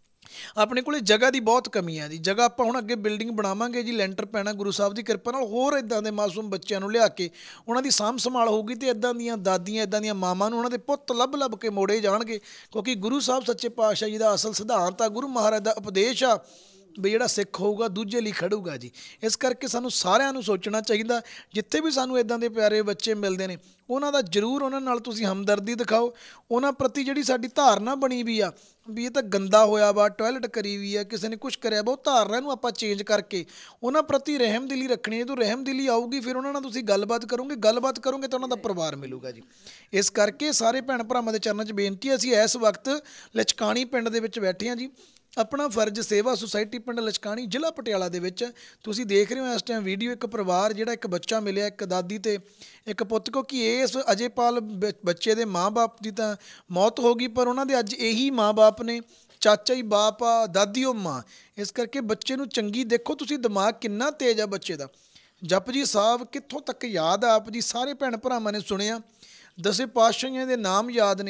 ਆਪਣੇ ਕੋਲ ਜਗ੍ਹਾ ਦੀ ਬਹੁਤ ਕਮੀ ਹੈ ਜੀ ਜਗ੍ਹਾ ਆਪਾਂ ਹੁਣ ਅੱਗੇ ਬਿਲਡਿੰਗ ਬਣਾਵਾਂਗੇ ਜੀ ਲੈਂਟਰ ਪੈਣਾ ਗੁਰੂ ਸਾਹਿਬ ਦੀ ਕਿਰਪਾ ਨਾਲ ਹੋਰ ਇੱਦਾਂ ਦੇ ਮਾਸੂਮ ਬੱਚਿਆਂ ਨੂੰ ਲਿਆ ਕੇ ਉਹਨਾਂ ਦੀ ਸਾਂਭ ਸੰਭਾਲ ਹੋਊਗੀ ਅਤੇ ਇੱਦਾਂ ਦੀਆਂ ਦਾਦੀਆਂ ਇੱਦਾਂ ਦੀਆਂ ਮਾਵਾਂ ਨੂੰ ਉਹਨਾਂ ਦੇ ਪੁੱਤ ਲੱਭ ਲੱਭ ਕੇ ਮੋੜੇ ਜਾਣਗੇ ਕਿਉਂਕਿ ਗੁਰੂ ਸਾਹਿਬ ਸੱਚੇ ਪਾਤਸ਼ਾਹ ਜੀ ਦਾ ਅਸਲ ਸਿਧਾਂਤ ਆ ਗੁਰੂ ਮਹਾਰਾਜ ਦਾ ਉਪਦੇਸ਼ ਆ ਵੀ ਜਿਹੜਾ ਸਿੱਖ ਹੋਊਗਾ ਦੂਜੇ ਲਈ ਖੜੂਗਾ ਜੀ। ਇਸ ਕਰਕੇ ਸਾਨੂੰ ਸਾਰਿਆਂ ਨੂੰ ਸੋਚਣਾ ਚਾਹੀਦਾ ਜਿੱਥੇ ਵੀ ਸਾਨੂੰ ਇੱਦਾਂ ਦੇ ਪਿਆਰੇ ਬੱਚੇ ਮਿਲਦੇ ਨੇ ਉਹਨਾਂ ਦਾ ਜ਼ਰੂਰ ਉਹਨਾਂ ਨਾਲ ਤੁਸੀਂ ਹਮਦਰਦੀ ਦਿਖਾਓ ਉਹਨਾਂ ਪ੍ਰਤੀ ਜਿਹੜੀ ਸਾਡੀ ਧਾਰਨਾ ਬਣੀ ਵੀ ਆ ਵੀ ਇਹ ਤਾਂ ਗੰਦਾ ਹੋਇਆ ਵਾ ਟੋਇਲਟ ਕਰੀ ਵੀ ਆ ਕਿਸੇ ਨੇ ਕੁਛ ਕਰਿਆ ਵਾ ਉਹ ਧਾਰਨਾ ਨੂੰ ਆਪਾਂ ਚੇਂਜ ਕਰਕੇ ਉਹਨਾਂ ਪ੍ਰਤੀ ਰਹਿਮਦਿਲੀ ਰੱਖਣੀ ਜਦੋਂ ਰਹਿਮਦਿਲੀ ਆਊਗੀ ਫਿਰ ਉਹਨਾਂ ਨਾਲ ਤੁਸੀਂ ਗੱਲਬਾਤ ਕਰੋਗੇ ਗੱਲਬਾਤ ਕਰੋਗੇ ਤਾਂ ਉਹਨਾਂ ਦਾ ਪਰਿਵਾਰ ਮਿਲੂਗਾ ਜੀ। ਇਸ ਕਰਕੇ ਸਾਰੇ ਭੈਣ ਭਰਾਵਾਂ ਦੇ ਚਰਨਾਂ 'ਚ ਬੇਨਤੀ ਅਸੀਂ ਇਸ ਵਕਤ ਲਚਕਾਣੀ ਪਿੰਡ ਦੇ ਵਿੱਚ ਬੈਠੇ ਹਾਂ ਜੀ ਆਪਣਾ ਫਰਜ਼ ਸੇਵਾ ਸੁਸਾਇਟੀ ਪਿੰਡ ਲਚਕਾਣੀ ਜ਼ਿਲ੍ਹਾ ਪਟਿਆਲਾ ਦੇ ਵਿੱਚ ਤੁਸੀਂ ਦੇਖ ਰਹੇ ਹੋ ਇਸ ਟਾਈਮ ਵੀਡੀਓ ਇੱਕ ਪਰਿਵਾਰ ਜਿਹੜਾ ਇੱਕ ਬੱਚਾ ਮਿਲਿਆ ਇੱਕ ਦਾਦੀ ਤੇ ਇੱਕ ਪੁੱਤ ਕਿਉਂਕਿ ਇਸ ਅਜੇਪਾਲ ਬੱਚੇ ਦੇ ਮਾਂ-ਬਾਪ ਦੀ ਤਾਂ ਮੌਤ ਹੋ ਗਈ ਪਰ ਉਹਨਾਂ ਦੇ ਅੱਜ ਇਹੀ ਮਾਂ-ਬਾਪ ਨੇ ਚਾਚਾ ਹੀ ਬਾਪ ਆ ਦਾਦੀ ਉਹ ਮਾਂ। ਇਸ ਕਰਕੇ ਬੱਚੇ ਨੂੰ ਚੰਗੀ ਦੇਖੋ ਤੁਸੀਂ ਦਿਮਾਗ ਕਿੰਨਾ ਤੇਜ਼ ਆ ਬੱਚੇ ਦਾ ਜਪਜੀ ਸਾਹਿਬ ਕਿੱਥੋਂ ਤੱਕ ਯਾਦ ਆ ਆਪ ਜੀ ਸਾਰੇ ਭੈਣ ਭਰਾਵਾਂ ਨੇ ਸੁਣਿਆ ਦਸੇ ਪਾਤਸ਼ਾਹੀਆਂ ਦੇ ਨਾਮ ਯਾਦ ਨੇ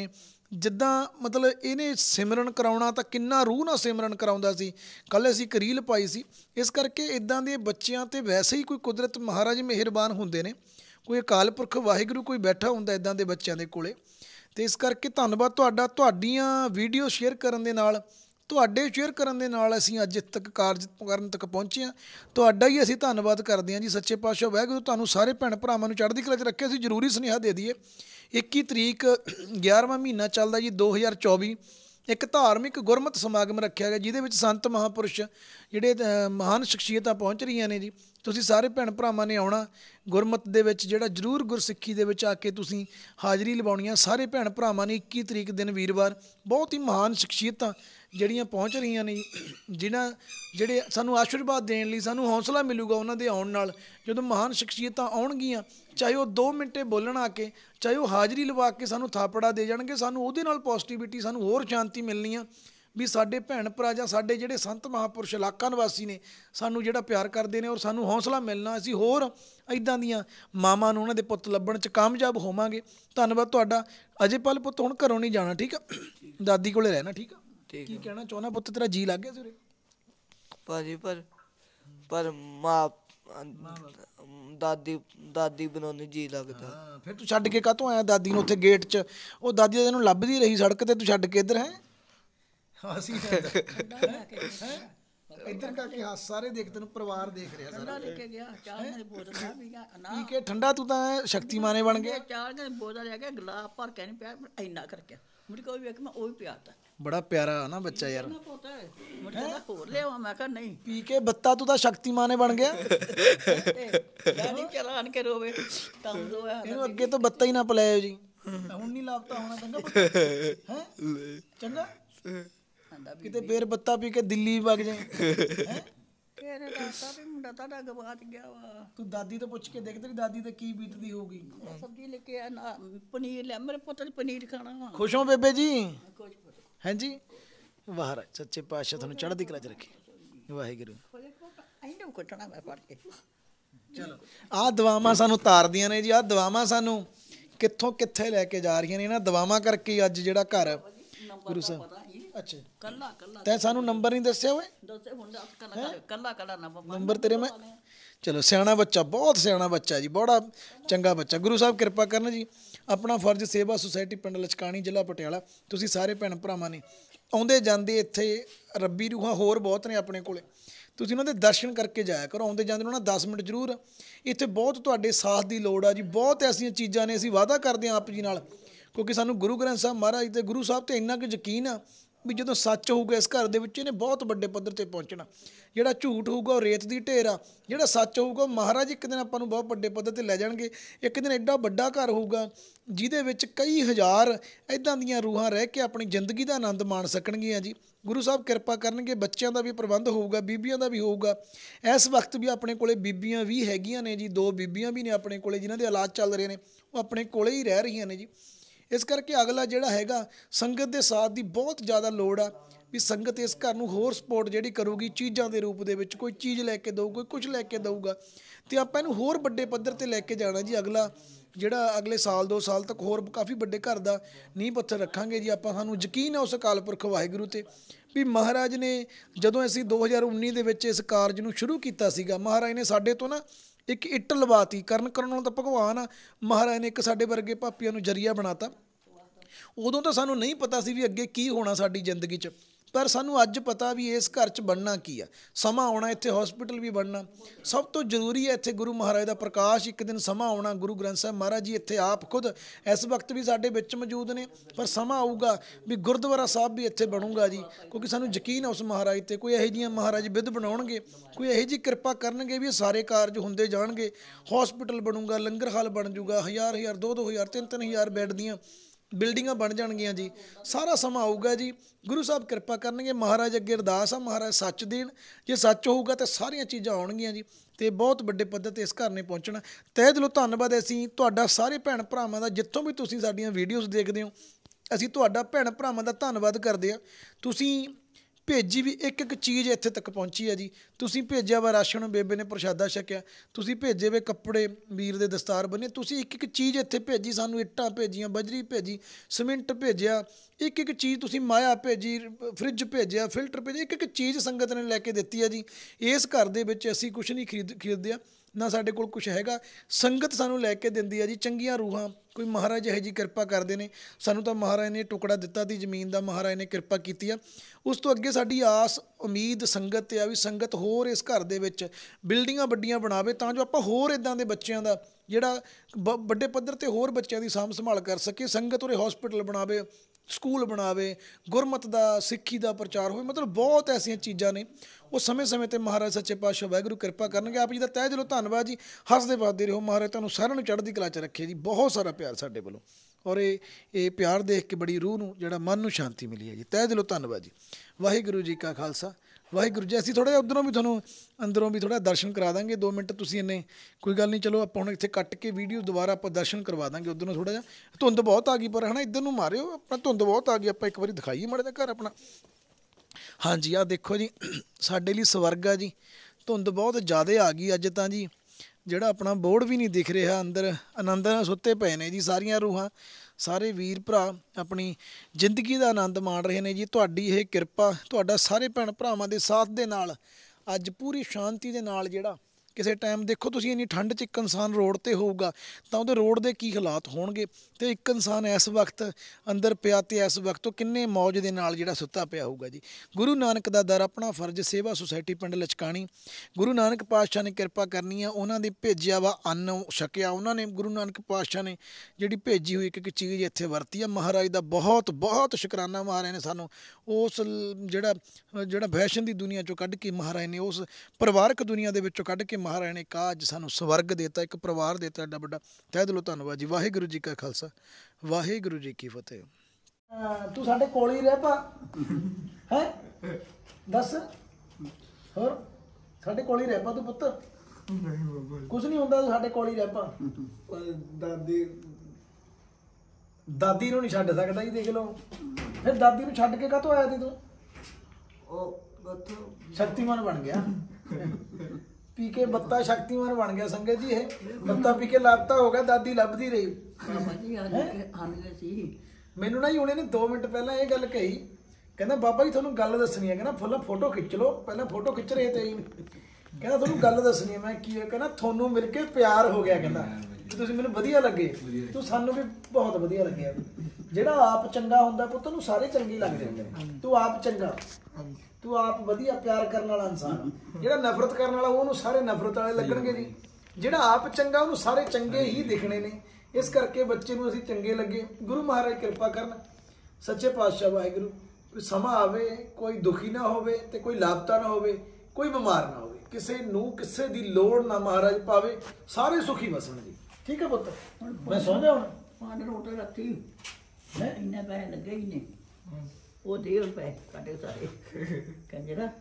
ਜਿੱਦਾਂ ਮਤਲਬ ਇਹਨੇ ਸਿਮਰਨ ਕਰਾਉਣਾ ਤਾਂ ਕਿੰਨਾ ਰੂਹ ਨਾਲ ਸਿਮਰਨ ਕਰਾਉਂਦਾ ਸੀ। ਕੱਲ੍ਹ ਅਸੀਂ ਇੱਕ ਰੀਲ ਪਾਈ ਸੀ। ਇਸ ਕਰਕੇ ਇਦਾਂ ਦੇ ਬੱਚਿਆਂ 'ਤੇ ਵੈਸੇ ਹੀ ਕੋਈ ਕੁਦਰਤ ਮਹਾਰਾਜ ਮਿਹਰਬਾਨ ਹੁੰਦੇ ਨੇ, ਕੋਈ ਅਕਾਲ ਪੁਰਖ ਵਾਹਿਗੁਰੂ ਕੋਈ ਬੈਠਾ ਹੁੰਦਾ ਇਦਾਂ ਦੇ ਬੱਚਿਆਂ ਦੇ ਕੋਲੇ। ਅਤੇ ਇਸ ਕਰਕੇ ਧੰਨਵਾਦ ਤੁਹਾਡਾ, ਤੁਹਾਡੀਆਂ ਵੀਡੀਓ ਸ਼ੇਅਰ ਕਰਨ ਦੇ ਨਾਲ, ਤੁਹਾਡੇ ਸ਼ੇਅਰ ਕਰਨ ਦੇ ਨਾਲ ਅਸੀਂ ਅੱਜ ਤੱਕ ਕਾਰਜ ਕਰਨ ਤੱਕ ਪਹੁੰਚੇ ਹਾਂ। ਤੁਹਾਡਾ ਹੀ ਅਸੀਂ ਧੰਨਵਾਦ ਕਰਦੇ ਹਾਂ ਜੀ। ਸੱਚੇ ਪਾਤਸ਼ਾਹ ਵਾਹਿਗੁਰੂ ਤੁਹਾਨੂੰ ਸਾਰੇ ਭੈਣ ਭਰਾਵਾਂ ਨੂੰ ਚੜ੍ਹਦੀ ਕਲਾ 'ਚ ਰੱਖੇ। ਅਸੀਂ ਜ਼ਰੂਰੀ ਸੁਨੇਹਾ ਦੇ ਦਈਏ, ਇੱਕੀ ਤਰੀਕ ਗਿਆਰ੍ਹਵਾਂ ਮਹੀਨਾ ਚੱਲਦਾ ਜੀ ਦੋ ਹਜ਼ਾਰ ਚੌਵੀ, ਇੱਕ ਧਾਰਮਿਕ ਗੁਰਮਤਿ ਸਮਾਗਮ ਰੱਖਿਆ ਗਿਆ ਜਿਹਦੇ ਵਿੱਚ ਸੰਤ ਮਹਾਂਪੁਰਸ਼ ਜਿਹੜੇ ਅ, ਮਹਾਨ ਸ਼ਖਸੀਅਤਾਂ ਪਹੁੰਚ ਰਹੀਆਂ ਨੇ ਜੀ। ਤੁਸੀਂ ਸਾਰੇ ਭੈਣ ਭਰਾਵਾਂ ਨੇ ਆਉਣਾ ਗੁਰਮਤਿ ਦੇ ਵਿੱਚ, ਜਿਹੜਾ ਜ਼ਰੂਰ ਗੁਰਸਿੱਖੀ ਦੇ ਵਿੱਚ ਆ ਕੇ ਤੁਸੀਂ ਹਾਜ਼ਰੀ ਲਵਾਉਣੀ ਆ। ਸਾਰੇ ਭੈਣ ਭਰਾਵਾਂ ਨੇ ਇੱਕੀ ਤਰੀਕ ਦਿਨ ਵੀਰਵਾਰ ਬਹੁਤ ਹੀ ਮਹਾਨ ਸ਼ਖਸੀਅਤਾਂ ਜਿਹੜੀਆਂ ਪਹੁੰਚ ਰਹੀਆਂ ਨੇ, ਜਿਨ੍ਹਾਂ ਜਿਹੜੇ ਸਾਨੂੰ ਆਸ਼ੀਰਵਾਦ ਦੇਣ ਲਈ, ਸਾਨੂੰ ਹੌਸਲਾ ਮਿਲੂਗਾ ਉਹਨਾਂ ਦੇ ਆਉਣ ਨਾਲ। ਜਦੋਂ ਮਹਾਨ ਸ਼ਖਸੀਅਤਾਂ ਆਉਣਗੀਆਂ, ਚਾਹੇ ਉਹ ਦੋ ਮਿੰਟੇ ਬੋਲਣ ਆ ਕੇ, ਚਾਹੇ ਉਹ ਹਾਜ਼ਰੀ ਲਵਾ ਕੇ ਸਾਨੂੰ ਥਾਪੜਾ ਦੇ ਜਾਣਗੇ, ਸਾਨੂੰ ਉਹਦੇ ਨਾਲ ਪੋਜ਼ਿਟਿਵਿਟੀ, ਸਾਨੂੰ ਹੋਰ ਸ਼ਾਂਤੀ ਮਿਲਣੀ ਆ ਵੀ ਸਾਡੇ ਭੈਣ ਭਰਾ ਜਾਂ ਸਾਡੇ ਜਿਹੜੇ ਸੰਤ ਮਹਾਂਪੁਰਸ਼ ਇਲਾਕਾ ਨਿਵਾਸੀ ਨੇ ਸਾਨੂੰ ਜਿਹੜਾ ਪਿਆਰ ਕਰਦੇ ਨੇ, ਔਰ ਸਾਨੂੰ ਹੌਸਲਾ ਮਿਲਣਾ। ਅਸੀਂ ਹੋਰ ਇੱਦਾਂ ਦੀਆਂ ਮਾਵਾਂ ਨੂੰ ਉਹਨਾਂ ਦੇ ਪੁੱਤ ਲੱਭਣ 'ਚ ਕਾਮਯਾਬ ਹੋਵਾਂਗੇ। ਧੰਨਵਾਦ ਤੁਹਾਡਾ। ਅਜੇ ਪਲ ਪੁੱਤ ਹੁਣ ਘਰੋਂ ਨਹੀਂ ਜਾਣਾ, ਠੀਕ ਆ? ਦਾਦੀ ਕੋਲੇ ਰਹਿਣਾ, ਠੀਕ ਆ? ਕੀ ਕਹਿਣਾ ਚਾਹੁੰਦਾ ਪੁੱਤ, ਤੇਰਾ ਜੀ ਲੱਗ ਗਿਆ ਸਵੇਰੇ? ਭਾਜੀ ਪਰ ਪਰ ਮਾਂ ਦਾਦੀ ਦਾਦੀ ਬਣਾਉਣੀ ਜੀ ਲੱਗਦਾ। ਹਾਂ, ਫਿਰ ਤੂੰ ਛੱਡ ਕੇ ਕਾਹਤੋਂ ਆਇਆ ਦਾਦੀ ਨੂੰ ਉੱਥੇ ਗੇਟ 'ਚ? ਉਹ ਦਾਦੀ ਤਾਂ ਤੈਨੂੰ ਲੱਭਦੀ ਰਹੀ ਸੜਕ ਤੇ, ਤੂੰ ਛੱਡ ਕੇ ਇੱਧਰ ਹੈ? ਅਸੀਂ ਇੱਧਰ ਕਰਕੇ ਹੱਸ, ਸਾਰੇ ਦੇਖ, ਤੈਨੂੰ ਪਰਿਵਾਰ ਦੇਖ ਰਿਹਾ ਸਾਰਾ। ਲੈ ਕੇ ਗਿਆ ਚਾਹ ਦੀ ਬੋਤਲ ਨਾ ਵੀ ਗਿਆ ਨਾ ਪੀ ਕੇ ਠੰਡਾ ਤੂੰ ਤਾਂ ਸ਼ਕਤੀਮਾਨੇ ਬਣ ਗਿਆ। ਚਾਹ ਦੀ ਬੋਤਲ ਲੈ ਕੇ ਗਲਾਸ ਭਰ ਕੇ ਨਹੀਂ ਪਿਆ, ਇੰਨਾ ਕਰਕੇ ਮੁੜ ਕੇ ਉਹ ਵੇਖ ਮੈਂ ਉਹ ਵੀ ਪਿਆਤਾ। ਬੜਾ ਪਿਆਰਾ ਨਾ ਬੱਚਾ ਯਾਰ। ਨਾ ਪੁੱਤ ਮੁੜ ਕੇ ਹੋਰ ਲਿਆਵਾਂ, ਮੈਂ ਕਿਹਾ ਨਹੀਂ ਪੀ ਕੇ ਬੱਤਾ ਤੂੰ ਤਾਂ ਸ਼ਕਤੀਮਾਨੇ ਬਣ ਗਿਆ। ਜਾਨੀ ਚਲਾਨ ਕੇ ਰੋਵੇ ਕੰਮ ਦੋ ਆ। ਇਹਨੂੰ ਅੱਗੇ ਤੋਂ ਬੱਤਾ ਹੀ ਨਾ ਪਲਾਇਓ ਜੀ। ਹੁਣ ਨਹੀਂ ਲਾਪਤਾ ਹੋਣਾ, ਚੰਗਾ ਹੈ? ਚੰਗਾ ਕਿਤੇ ਫੇਰ ਬੱਤਾ ਪੀ ਕੇ ਦਿੱਲੀ ਵਗ ਜਾਏ। ਕਿਹਨੇ ਦੱਸਤਾ ਵੀ ਮੁੰਡਾ ਤੁਹਾਡਾ ਗਵਾਚ ਗਿਆ ਵਾ? ਤੂੰ ਦਾਦੀ ਤੋਂ ਪੁੱਛ ਕੇ ਦੇਖ, ਤੇਰੀ ਦਾਦੀ ਤੇ ਕੀ ਬੀਤਦੀ ਹੋਊਗੀ। ਸਬਜ਼ੀ ਲੈ ਕੇ ਆ ਨਾ, ਪਨੀਰ ਲਿਆ, ਮੇਰੇ ਪੁੱਤ ਨੇ ਪਨੀਰ ਖਾਣਾ ਵਾ। ਖੁਸ਼ ਹੋ ਬੇਬੇ ਜੀ? ਕੁਝ ਹਾਂਜੀ, ਵਾਹ ਸੱਚੇ ਪਾਤਸ਼ਾਹ ਤੁਹਾਨੂੰ ਚੜ੍ਹਦੀ ਕਲਾ 'ਚ ਰੱਖੇ ਵਾਹਿਗੁਰੂ। ਇਹਨੂੰ ਕੁੱਟਣਾ ਮੈਂ ਫੜ ਕੇ। ਚਲੋ, ਆਹ ਦੁਆਵਾਂ ਸਾਨੂੰ ਤਾਰਦੀਆਂ ਨੇ ਜੀ। ਆਹ ਦੁਆਵਾਂ ਸਾਨੂੰ ਕਿੱਥੋਂ ਕਿੱਥੇ ਲੈ ਕੇ ਜਾ ਰਹੀਆਂ ਨੇ। ਇਹਨਾਂ ਦੁਆਵਾਂ ਕਰਕੇ ਅੱਜ ਜਿਹੜਾ ਘਰ ਗੁਰੂ ਸਾਹਿਬ। ਅੱਛਾ, ਕੱਲਾ ਕੱਲਾ ਤੈਂ ਸਾਨੂੰ ਨੰਬਰ ਨਹੀਂ ਦੱਸਿਆ ਓਏ? ਦੱਸੇ ਹੁਣ ਦੱਸ ਕੱਲਾ ਕੱਲਾ ਕੱਲਾ ਨਾ ਨੰਬਰ ਤੇਰੇ ਮੈਂ। ਚਲੋ, ਸਿਆਣਾ ਬੱਚਾ, ਬਹੁਤ ਸਿਆਣਾ ਬੱਚਾ ਜੀ, ਬੜਾ ਚੰਗਾ ਬੱਚਾ। ਗੁਰੂ ਸਾਹਿਬ ਕਿਰਪਾ ਕਰਨ ਜੀ। ਆਪਣਾ ਫਰਜ਼ ਸੇਵਾ ਸੁਸਾਇਟੀ ਪਿੰਡ ਲਚਕਾਣੀ, ਜ਼ਿਲ੍ਹਾ ਪਟਿਆਲਾ। ਤੁਸੀਂ ਸਾਰੇ ਭੈਣ ਭਰਾਵਾਂ ਨੇ ਆਉਂਦੇ ਜਾਂਦੇ ਇੱਥੇ ਰੱਬੀ ਰੂਹਾਂ ਹੋਰ ਬਹੁਤ ਨੇ ਆਪਣੇ ਕੋਲੇ, ਤੁਸੀਂ ਉਹਨਾਂ ਦੇ ਦਰਸ਼ਨ ਕਰਕੇ ਜਾਇਆ ਕਰੋ। ਆਉਂਦੇ ਜਾਂਦੇ ਨੂੰ ਨਾ ਦਸ ਮਿੰਟ ਜ਼ਰੂਰ। ਇੱਥੇ ਬਹੁਤ ਤੁਹਾਡੇ ਸਾਥ ਦੀ ਲੋੜ ਆ ਜੀ। ਬਹੁਤ ਐਸੀਆਂ ਚੀਜ਼ਾਂ ਨੇ, ਅਸੀਂ ਵਾਅਦਾ ਕਰਦੇ ਹਾਂ ਆਪ ਜੀ ਨਾਲ, ਕਿਉਂਕਿ ਸਾਨੂੰ ਗੁਰੂ ਗ੍ਰੰਥ ਸਾਹਿਬ ਮਹਾਰਾਜ ਤੇ ਗੁਰੂ ਸਾਹਿਬ 'ਤੇ ਇੰਨਾ ਕੁ ਯਕੀਨ ਆ ਵੀ ਜਦੋਂ ਸੱਚ ਹੋਊਗਾ ਇਸ ਘਰ ਦੇ ਵਿੱਚ, ਇਹਨੇ ਬਹੁਤ ਵੱਡੇ ਪੱਧਰ 'ਤੇ ਪਹੁੰਚਣਾ। ਜਿਹੜਾ ਝੂਠ ਹੋਊਗਾ ਉਹ ਰੇਤ ਦੀ ਢੇਰ ਆ, ਜਿਹੜਾ ਸੱਚ ਹੋਊਗਾ ਉਹ ਮਹਾਰਾਜ ਇੱਕ ਦਿਨ ਆਪਾਂ ਨੂੰ ਬਹੁਤ ਵੱਡੇ ਪੱਧਰ 'ਤੇ ਲੈ ਜਾਣਗੇ। ਇੱਕ ਦਿਨ ਐਡਾ ਵੱਡਾ ਘਰ ਹੋਊਗਾ ਜਿਹਦੇ ਵਿੱਚ ਕਈ ਹਜ਼ਾਰ ਇੱਦਾਂ ਦੀਆਂ ਰੂਹਾਂ ਰਹਿ ਕੇ ਆਪਣੀ ਜ਼ਿੰਦਗੀ ਦਾ ਆਨੰਦ ਮਾਣ ਸਕਣਗੀਆਂ ਜੀ। ਗੁਰੂ ਸਾਹਿਬ ਕਿਰਪਾ ਕਰਨਗੇ। ਬੱਚਿਆਂ ਦਾ ਵੀ ਪ੍ਰਬੰਧ ਹੋਊਗਾ, ਬੀਬੀਆਂ ਦਾ ਵੀ ਹੋਊਗਾ। ਇਸ ਵਕਤ ਵੀ ਆਪਣੇ ਕੋਲੇ ਬੀਬੀਆਂ ਵੀ ਹੈਗੀਆਂ ਨੇ ਜੀ, ਦੋ ਬੀਬੀਆਂ ਵੀ ਨੇ ਆਪਣੇ ਕੋਲੇ ਜਿਨ੍ਹਾਂ ਦੇ ਇਲਾਜ ਚੱਲ ਰਹੇ ਨੇ, ਉਹ ਆਪਣੇ ਕੋਲੇ ਹੀ ਰਹਿ ਰਹੀਆਂ ਨੇ ਜੀ। ਇਸ ਕਰਕੇ ਅਗਲਾ ਜਿਹੜਾ ਹੈਗਾ, ਸੰਗਤ ਦੇ ਸਾਥ ਦੀ ਬਹੁਤ ਜ਼ਿਆਦਾ ਲੋੜ ਆ ਵੀ ਸੰਗਤ ਇਸ ਘਰ ਨੂੰ ਹੋਰ ਸਪੋਰਟ ਜਿਹੜੀ ਕਰੂਗੀ ਚੀਜ਼ਾਂ ਦੇ ਰੂਪ ਦੇ ਵਿੱਚ। ਕੋਈ ਚੀਜ਼ ਲੈ ਕੇ ਦਊ, ਕੋਈ ਕੁਝ ਲੈ ਕੇ ਦਊਗਾ, ਅਤੇ ਆਪਾਂ ਇਹਨੂੰ ਹੋਰ ਵੱਡੇ ਪੱਧਰ 'ਤੇ ਲੈ ਕੇ ਜਾਣਾ ਜੀ। ਅਗਲਾ ਜਿਹੜਾ ਅਗਲੇ ਸਾਲ ਦੋ ਸਾਲ ਤੱਕ ਹੋਰ ਕਾਫੀ ਵੱਡੇ ਘਰ ਦਾ ਨੀਂਹ ਪੱਥਰ ਰੱਖਾਂਗੇ ਜੀ ਆਪਾਂ। ਸਾਨੂੰ ਯਕੀਨ ਹੈ ਉਸ ਅਕਾਲ ਪੁਰਖ ਵਾਹਿਗੁਰੂ 'ਤੇ ਵੀ ਮਹਾਰਾਜ ਨੇ ਜਦੋਂ ਅਸੀਂ ਦੋ ਹਜ਼ਾਰ ਉੱਨੀ ਦੇ ਵਿੱਚ ਇਸ ਕਾਰਜ ਨੂੰ ਸ਼ੁਰੂ ਕੀਤਾ ਸੀਗਾ, ਮਹਾਰਾਜ ਨੇ ਸਾਡੇ ਤੋਂ ਨਾ ਇੱਕ ਇੱਟ ਲਵਾਤੀ। ਕਰਨ ਕਰਨ ਨੂੰ ਤਾਂ ਭਗਵਾਨ ਆ, ਮਹਾਰਾਜ ਨੇ ਇੱਕ ਸਾਡੇ ਵਰਗੇ ਭਾਪੀਆਂ ਨੂੰ ਜਰੀਆ ਬਣਾਤਾ। ਉਦੋਂ ਤਾਂ ਸਾਨੂੰ ਨਹੀਂ ਪਤਾ ਸੀ ਵੀ ਅੱਗੇ ਕੀ ਹੋਣਾ ਸਾਡੀ ਜ਼ਿੰਦਗੀ 'ਚ, ਪਰ ਸਾਨੂੰ ਅੱਜ ਪਤਾ ਵੀ ਇਸ ਘਰ 'ਚ ਬਣਨਾ ਕੀ ਆ। ਸਮਾਂ ਆਉਣਾ, ਇੱਥੇ ਹੌਸਪੀਟਲ ਵੀ ਬਣਨਾ। ਸਭ ਤੋਂ ਜ਼ਰੂਰੀ ਹੈ ਇੱਥੇ ਗੁਰੂ ਮਹਾਰਾਜ ਦਾ ਪ੍ਰਕਾਸ਼। ਇੱਕ ਦਿਨ ਸਮਾਂ ਆਉਣਾ, ਗੁਰੂ ਗ੍ਰੰਥ ਸਾਹਿਬ ਮਹਾਰਾਜ ਜੀ ਇੱਥੇ ਆਪ ਖੁਦ ਇਸ ਵਕਤ ਵੀ ਸਾਡੇ ਵਿੱਚ ਮੌਜੂਦ ਨੇ, ਪਰ ਸਮਾਂ ਆਊਗਾ ਵੀ ਗੁਰਦੁਆਰਾ ਸਾਹਿਬ ਵੀ ਇੱਥੇ ਬਣੂਗਾ ਜੀ। ਕਿਉਂਕਿ ਸਾਨੂੰ ਯਕੀਨ ਹੈ ਉਸ ਮਹਾਰਾਜ 'ਤੇ। ਕੋਈ ਇਹੋ ਜਿਹੀਆਂ ਮਹਾਰਾਜ ਬਿੱਧ ਬਣਾਉਣਗੇ, ਕੋਈ ਇਹੋ ਜਿਹੀ ਕਿਰਪਾ ਕਰਨਗੇ ਵੀ ਇਹ ਸਾਰੇ ਕਾਰਜ ਹੁੰਦੇ ਜਾਣਗੇ। ਹੌਸਪੀਟਲ ਬਣੂਗਾ, ਲੰਗਰ ਹਾਲ ਬਣ ਜੂਗਾ, ਹਜ਼ਾਰ ਹਜ਼ਾਰ ਦੋ ਦੋ ਹਜ਼ਾਰ ਤਿੰਨ ਤਿੰਨ ਹਜ਼ਾਰ ਬੈੱਡ ਦੀਆਂ ਬਿਲਡਿੰਗਾਂ ਬਣ ਜਾਣਗੀਆਂ ਜੀ। ਸਾਰਾ ਸਮਾਂ ਆਊਗਾ ਜੀ। ਗੁਰੂ ਸਾਹਿਬ ਕਿਰਪਾ ਕਰਨਗੇ। ਮਹਾਰਾਜ ਅੱਗੇ ਅਰਦਾਸ ਆ, ਮਹਾਰਾਜ ਸੱਚ ਦੇਣ। ਜੇ ਸੱਚ ਹੋਊਗਾ ਤਾਂ ਸਾਰੀਆਂ ਚੀਜ਼ਾਂ ਆਉਣਗੀਆਂ ਜੀ, ਅਤੇ ਬਹੁਤ ਵੱਡੇ ਪੱਧਰ 'ਤੇ ਇਸ ਘਰ ਨੇ ਪਹੁੰਚਣਾ। ਤਹਿ ਦਿਲੋਂ ਧੰਨਵਾਦ ਅਸੀਂ ਤੁਹਾਡਾ ਸਾਰੇ ਭੈਣ ਭਰਾਵਾਂ ਦਾ, ਜਿੱਥੋਂ ਵੀ ਤੁਸੀਂ ਸਾਡੀਆਂ ਵੀਡੀਓਜ਼ ਦੇਖਦੇ ਹੋ। ਅਸੀਂ ਤੁਹਾਡਾ ਭੈਣ ਭਰਾਵਾਂ ਦਾ ਧੰਨਵਾਦ ਕਰਦੇ ਹਾਂ। ਤੁਸੀਂ ਭੇਜੀ ਵੀ ਇੱਕ ਇੱਕ ਚੀਜ਼ ਇੱਥੇ ਤੱਕ ਪਹੁੰਚੀ ਹੈ ਜੀ। ਤੁਸੀਂ ਭੇਜਿਆ ਵਾ ਰਾਸ਼ਨ, ਬੇਬੇ ਨੇ ਪ੍ਰਸ਼ਾਦਾ ਛਕਿਆ, ਤੁਸੀਂ ਭੇਜੇ ਵੇ ਕੱਪੜੇ, ਵੀਰ ਦੇ ਦਸਤਾਰ ਬੰਨੇ, ਤੁਸੀਂ ਇੱਕ ਇੱਕ ਚੀਜ਼ ਇੱਥੇ ਭੇਜੀ ਸਾਨੂੰ, ਇੱਟਾਂ ਭੇਜੀਆਂ, ਬਜਰੀ ਭੇਜੀ, ਸੀਮਿੰਟ ਭੇਜਿਆ, ਇੱਕ ਇੱਕ ਚੀਜ਼ ਤੁਸੀਂ ਮਾਇਆ ਭੇਜੀ, ਫਰਿੱਜ ਭੇਜਿਆ, ਫਿਲਟਰ ਭੇਜਿਆ, ਇੱਕ ਇੱਕ ਚੀਜ਼ ਸੰਗਤ ਨੇ ਲੈ ਕੇ ਦਿੱਤੀ ਹੈ ਜੀ। ਇਸ ਘਰ ਦੇ ਵਿੱਚ ਅਸੀਂ ਕੁਛ ਨਹੀਂ ਖਰੀਦ ਖਰੀਦਿਆ, ਨਾ ਸਾਡੇ ਕੋਲ ਕੁਛ ਹੈਗਾ, ਸੰਗਤ ਸਾਨੂੰ ਲੈ ਕੇ ਦਿੰਦੀ ਹੈ ਜੀ। ਚੰਗੀਆਂ ਰੂਹਾਂ, ਕੋਈ ਮਹਾਰਾਜ ਇਹੋ ਜਿਹੀ ਕਿਰਪਾ ਕਰਦੇ ਨੇ। ਸਾਨੂੰ ਤਾਂ ਮਹਾਰਾਜ ਨੇ ਟੁਕੜਾ ਦਿੱਤਾ ਤੀ ਜ਼ਮੀਨ ਦਾ, ਮਹਾਰਾਜ ਨੇ ਕਿਰਪਾ ਕੀਤੀ ਆ। ਉਸ ਤੋਂ ਅੱਗੇ ਸਾਡੀ ਆਸ ਉਮੀਦ ਸੰਗਤ 'ਤੇ ਆ ਵੀ ਸੰਗਤ ਹੋਰ ਇਸ ਘਰ ਦੇ ਵਿੱਚ ਬਿਲਡਿੰਗਾਂ ਵੱਡੀਆਂ ਬਣਾਵੇ, ਤਾਂ ਜੋ ਆਪਾਂ ਹੋਰ ਇੱਦਾਂ ਦੇ ਬੱਚਿਆਂ ਦਾ ਜਿਹੜਾ ਬ ਵੱਡੇ ਪੱਧਰ 'ਤੇ ਹੋਰ ਬੱਚਿਆਂ ਦੀ ਸਾਂਭ ਸੰਭਾਲ ਕਰ ਸਕੀਏ। ਸੰਗਤ ਉਰੇ ਹੌਸਪੀਟਲ ਬਣਾਵੇ, ਸਕੂਲ ਬਣਾਵੇ, ਗੁਰਮਤ ਦਾ, ਸਿੱਖੀ ਦਾ ਪ੍ਰਚਾਰ ਹੋਵੇ। ਮਤਲਬ ਬਹੁਤ ਐਸੀਆਂ ਚੀਜ਼ਾਂ ਨੇ, ਉਹ ਸਮੇਂ ਸਮੇਂ 'ਤੇ ਮਹਾਰਾਜ ਸੱਚੇ ਪਾਤਸ਼ਾਹ ਵਾਹਿਗੁਰੂ ਕਿਰਪਾ ਕਰਨਗੇ। ਆਪ ਜੀ ਦਾ ਤਹਿ ਦਿਲੋਂ ਧੰਨਵਾਦ ਜੀ। ਹੱਸਦੇ ਵੱਸਦੇ ਰਹੋ, ਮਹਾਰਾਜ ਤੁਹਾਨੂੰ ਸਾਰਿਆਂ ਨੂੰ ਚੜ੍ਹਦੀ ਕਲਾ 'ਚ ਰੱਖੇ ਜੀ। ਬਹੁਤ ਸਾਰਾ ਪਿਆਰ ਸਾਡੇ ਵੱਲੋਂ, ਔਰ ਇਹ ਇਹ ਪਿਆਰ ਦੇਖ ਕੇ ਬੜੀ ਰੂਹ ਨੂੰ, ਜਿਹੜਾ ਮਨ ਨੂੰ ਸ਼ਾਂਤੀ ਮਿਲੀ ਹੈ ਜੀ। ਤਹਿ ਦਿਲੋਂ ਧੰਨਵਾਦ ਜੀ। ਵਾਹਿਗੁਰੂ ਜੀ ਕਾ ਖਾਲਸਾ, ਵਾਹਿਗੁਰੂ ਜੀ। ਅਸੀਂ ਥੋੜ੍ਹਾ ਜਿਹਾ ਉੱਧਰੋਂ ਵੀ ਤੁਹਾਨੂੰ ਅੰਦਰੋਂ ਵੀ ਥੋੜ੍ਹਾ ਦਰਸ਼ਨ ਕਰਾ ਦਾਂਗੇ। ਦੋ ਮਿੰਟ ਤੁਸੀਂ ਇੰਨੇ ਕੋਈ ਗੱਲ ਨਹੀਂ, ਚਲੋ ਆਪਾਂ ਹੁਣ ਇੱਥੇ ਕੱਟ ਕੇ ਵੀਡੀਓ ਦੁਬਾਰਾ ਆਪਾਂ ਦਰਸ਼ਨ ਕਰਵਾ ਦਾਂਗੇ ਉੱਧਰੋਂ ਥੋੜ੍ਹਾ ਜਿਹਾ। ਧੁੰਦ ਬਹੁਤ ਆ ਗਈ ਪਰ ਹੈ ਨਾ, ਇੱਧਰ ਨੂੰ ਮਾਰਿਓ ਆਪਣਾ, ਧੁੰਦ ਬਹੁਤ ਆ ਗਈ। ਆਪਾਂ ਇੱਕ ਵਾਰੀ ਦਿਖਾਈਏ ਮਾੜਾ ਜਿਹਾ ਘਰ ਆਪਣਾ। ਹਾਂਜੀ ਆਹ ਦੇਖੋ ਜੀ, ਸਾਡੇ ਲਈ ਸਵਰਗ ਆ ਜੀ। ਧੁੰਦ ਬਹੁਤ ਜ਼ਿਆਦਾ ਆ ਗਈ ਅੱਜ ਤਾਂ ਜੀ, ਜਿਹੜਾ ਆਪਣਾ ਬੋਰਡ ਵੀ ਨਹੀਂ ਦਿਖ ਰਿਹਾ। ਅੰਦਰ ਆਨੰਦ ਨਾਲ ਸੁੱਤੇ ਪਏ ਨੇ ਜੀ ਸਾਰੀਆਂ ਰੂਹਾਂ, ਸਾਰੇ ਵੀਰ ਭਰਾ ਆਪਣੀ ਜ਼ਿੰਦਗੀ ਦਾ ਆਨੰਦ ਮਾਣ ਰਹੇ ਨੇ ਜੀ। ਤੁਹਾਡੀ ਇਹ ਕਿਰਪਾ, ਤੁਹਾਡਾ ਸਾਰੇ ਭੈਣ ਭਰਾਵਾਂ ਦੇ ਸਾਥ ਦੇ ਨਾਲ ਅੱਜ ਪੂਰੀ ਸ਼ਾਂਤੀ ਦੇ ਨਾਲ, ਜਿਹੜਾ ਕਿਸੇ ਟਾਈਮ ਦੇਖੋ ਤੁਸੀਂ ਇੰਨੀ ਠੰਡ 'ਚ ਇੱਕ ਇਨਸਾਨ ਰੋਡ 'ਤੇ ਹੋਊਗਾ ਤਾਂ ਉਹਦੇ ਰੋਡ ਦੇ ਕੀ ਹਾਲਾਤ ਹੋਣਗੇ, ਅਤੇ ਇੱਕ ਇਨਸਾਨ ਇਸ ਵਕਤ ਅੰਦਰ ਪਿਆ ਅਤੇ ਇਸ ਵਕਤ ਉਹ ਕਿੰਨੇ ਮੌਜ ਦੇ ਨਾਲ ਜਿਹੜਾ ਸੁੱਤਾ ਪਿਆ ਹੋਊਗਾ ਜੀ। ਗੁਰੂ ਨਾਨਕ ਦਾ ਦਰ, ਆਪਣਾ ਫਰਜ਼, ਸੇਵਾ ਸੁਸਾਇਟੀ ਪਿੰਡ ਲਚਕਾਣੀ। ਗੁਰੂ ਨਾਨਕ ਪਾਤਸ਼ਾਹ ਨੇ ਕਿਰਪਾ ਕਰਨੀ ਆ, ਉਹਨਾਂ ਦੇ ਭੇਜਿਆ ਵਾ ਅੰਨ ਛਕਿਆ, ਉਹਨਾਂ ਨੇ ਗੁਰੂ ਨਾਨਕ ਪਾਤਸ਼ਾਹ ਨੇ ਜਿਹੜੀ ਭੇਜੀ ਹੋਈ ਇੱਕ ਇੱਕ ਚੀਜ਼ ਇੱਥੇ ਵਰਤੀ ਆ। ਮਹਾਰਾਜ ਦਾ ਬਹੁਤ ਬਹੁਤ ਸ਼ੁਕਰਾਨਾ। ਮਹਾਰਾਜ ਨੇ ਸਾਨੂੰ ਉਸ ਜਿਹੜਾ ਜਿਹੜਾ ਫੈਸ਼ਨ ਦੀ ਦੁਨੀਆ 'ਚੋਂ ਕੱਢ ਕੇ, ਮਹਾਰਾਜ ਨੇ ਉਸ ਪਰਿਵਾਰਕ ਦੁਨੀਆ ਦੇ ਵਿੱਚੋਂ ਕੱਢ ਕੇ ਮਹਾਰਾਜ ਨੇ ਕਾ ਅੱਜ ਸਾਨੂੰ ਸਵਰਗ ਦੇਤਾ, ਇੱਕ ਪਰਿਵਾਰ ਦੇਤਾ ਐਡਾ ਵੱਡਾ। ਤਹਿ ਦਿਲੋਂ ਧੰਨਵਾਦ ਜੀ। ਵਾਹਿਗੁਰੂ ਜੀ ਕਾ ਖਾਲਸਾ, ਵਾਹਿਗੁਰੂ ਜੀ ਕੀ ਫਤਿਹ। ਤੂੰ ਸਾਡੇ ਕੋਲ ਹੀ ਰਹਿ ਪਾ, ਹੈ ਦੱਸ, ਹੋਰ ਸਾਡੇ ਕੋਲ ਹੀ ਰਹਿ ਪਾ ਤੂੰ ਪੁੱਤ, ਕੁਛ ਨਹੀਂ ਹੁੰਦਾ, ਤੂੰ ਸਾਡੇ ਕੋਲ ਹੀ ਰਹਿ ਪਾ। ਦਾਦੀ ਦਾਦੀ ਨੂੰ ਨਹੀਂ ਛੱਡ ਸਕਦਾ ਜੀ, ਦੇਖ ਲਓ। ਫਿਰ ਦਾਦੀ ਨੂੰ ਛੱਡ ਕੇ ਕਾਹਤੋਂ ਆਇਆ ਸੀ ਤੂੰ? ਉਹ ਸ਼ਕਤੀਮਾਨ ਬਣ ਗਿਆ, ਪੀ ਕੇ ਬੱਤਾ ਸ਼ਕਤੀਮਾਨ ਬਣ ਗਿਆ ਸੰਗਤ ਜੀ। ਇਹ ਬੱਤਾ ਪੀ ਕੇ ਲਾਪਤਾ ਹੋ ਗਿਆ, ਦਾਦੀ ਲੱਭਦੀ ਰਹੀ। ਬਾਬਾ ਜੀ ਆਂਦੇ ਸੀ ਮੈਨੂੰ ਨਾ ਜੀ ਉਹਨੇ ਨੇ ਦੋ ਮਿੰਟ ਪਹਿਲਾਂ ਇਹ ਗੱਲ ਕਹੀ, ਕਹਿੰਦਾ ਬਾਬਾ ਜੀ ਤੁਹਾਨੂੰ ਗੱਲ ਦੱਸਣੀ ਹੈ। ਕਹਿੰਦਾ ਫੁੱਲ ਫੋਟੋ ਖਿੱਚ ਲਓ, ਪਹਿਲਾਂ ਫੋਟੋ ਖਿੱਚ ਰਹੇ ਤੇ ਕਹਿੰਦਾ ਤੁਹਾਨੂੰ ਗੱਲ ਦੱਸਣੀ ਹੈ। ਮੈਂ ਕੀ ਹੈ? ਕਹਿੰਦਾ ਤੁਹਾਨੂੰ ਮਿਲ ਕੇ ਪਿਆਰ ਹੋ ਗਿਆ, ਕਹਿੰਦਾ ਤੁਸੀਂ ਮੈਨੂੰ ਵਧੀਆ ਲੱਗੇ, ਤੂੰ ਸਾਨੂੰ ਵੀ ਬਹੁਤ ਵਧੀਆ ਲੱਗਿਆ। ਜਿਹੜਾ ਆਪ ਚੰਗਾ ਹੁੰਦਾ ਪੁੱਤ ਨੂੰ ਸਾਰੇ ਚੰਗੇ ਲੱਗਦੇ ਹੁੰਦੇ ਨੇ। ਤੂੰ ਆਪ ਚੰਗਾ, ਤੂੰ ਆਪ ਵਧੀਆ ਪਿਆਰ ਕਰਨ ਵਾਲਾ ਇਨਸਾਨ। ਜਿਹੜਾ ਨਫ਼ਰਤ ਕਰਨ ਵਾਲਾ ਉਹਨੂੰ ਸਾਰੇ ਨਫ਼ਰਤ ਵਾਲੇ ਲੱਗਣਗੇ ਜੀ। ਜਿਹੜਾ ਆਪ ਚੰਗਾ ਉਹਨੂੰ ਸਾਰੇ ਚੰਗੇ ਹੀ ਦਿਖਣੇ ਨੇ। ਇਸ ਕਰਕੇ ਬੱਚੇ ਨੂੰ ਅਸੀਂ ਚੰਗੇ ਲੱਗੇ। ਗੁਰੂ ਮਹਾਰਾਜ ਕਿਰਪਾ ਕਰਨ, ਸੱਚੇ ਪਾਤਸ਼ਾਹ ਵਾਹਿਗੁਰੂ, ਕੋਈ ਸਮਾਂ ਆਵੇ ਕੋਈ ਦੁਖੀ ਨਾ ਹੋਵੇ ਤੇ ਕੋਈ ਲਾਪਤਾ ਨਾ ਹੋਵੇ, ਕੋਈ ਬਿਮਾਰ ਨਾ ਹੋਵੇ, ਕਿਸੇ ਨੂੰ ਕਿਸੇ ਦੀ ਲੋੜ ਨਾ ਮਹਾਰਾਜ ਪਾਵੇ, ਸਾਰੇ ਸੁਖੀ ਵਸਣ ਜੀ। ਠੀਕ ਹੈ ਪੁੱਤ, ਮੈਂ ਸੌਂ ਜਾ ਹੁਣ। ਪਾਣ ਰੋਟੀ ਰੱਖੀ ਹੈ, ਇੰਨੇ ਪੈਸੇ ਲੱਗੇ ਹੀ ਨੇ, ਉਹ ਦੇ ਹੁਣ ਪੈਸੇ ਸਾਡੇ ਸਾਰੇ ਕਹਿੰਦੇ ਨਾ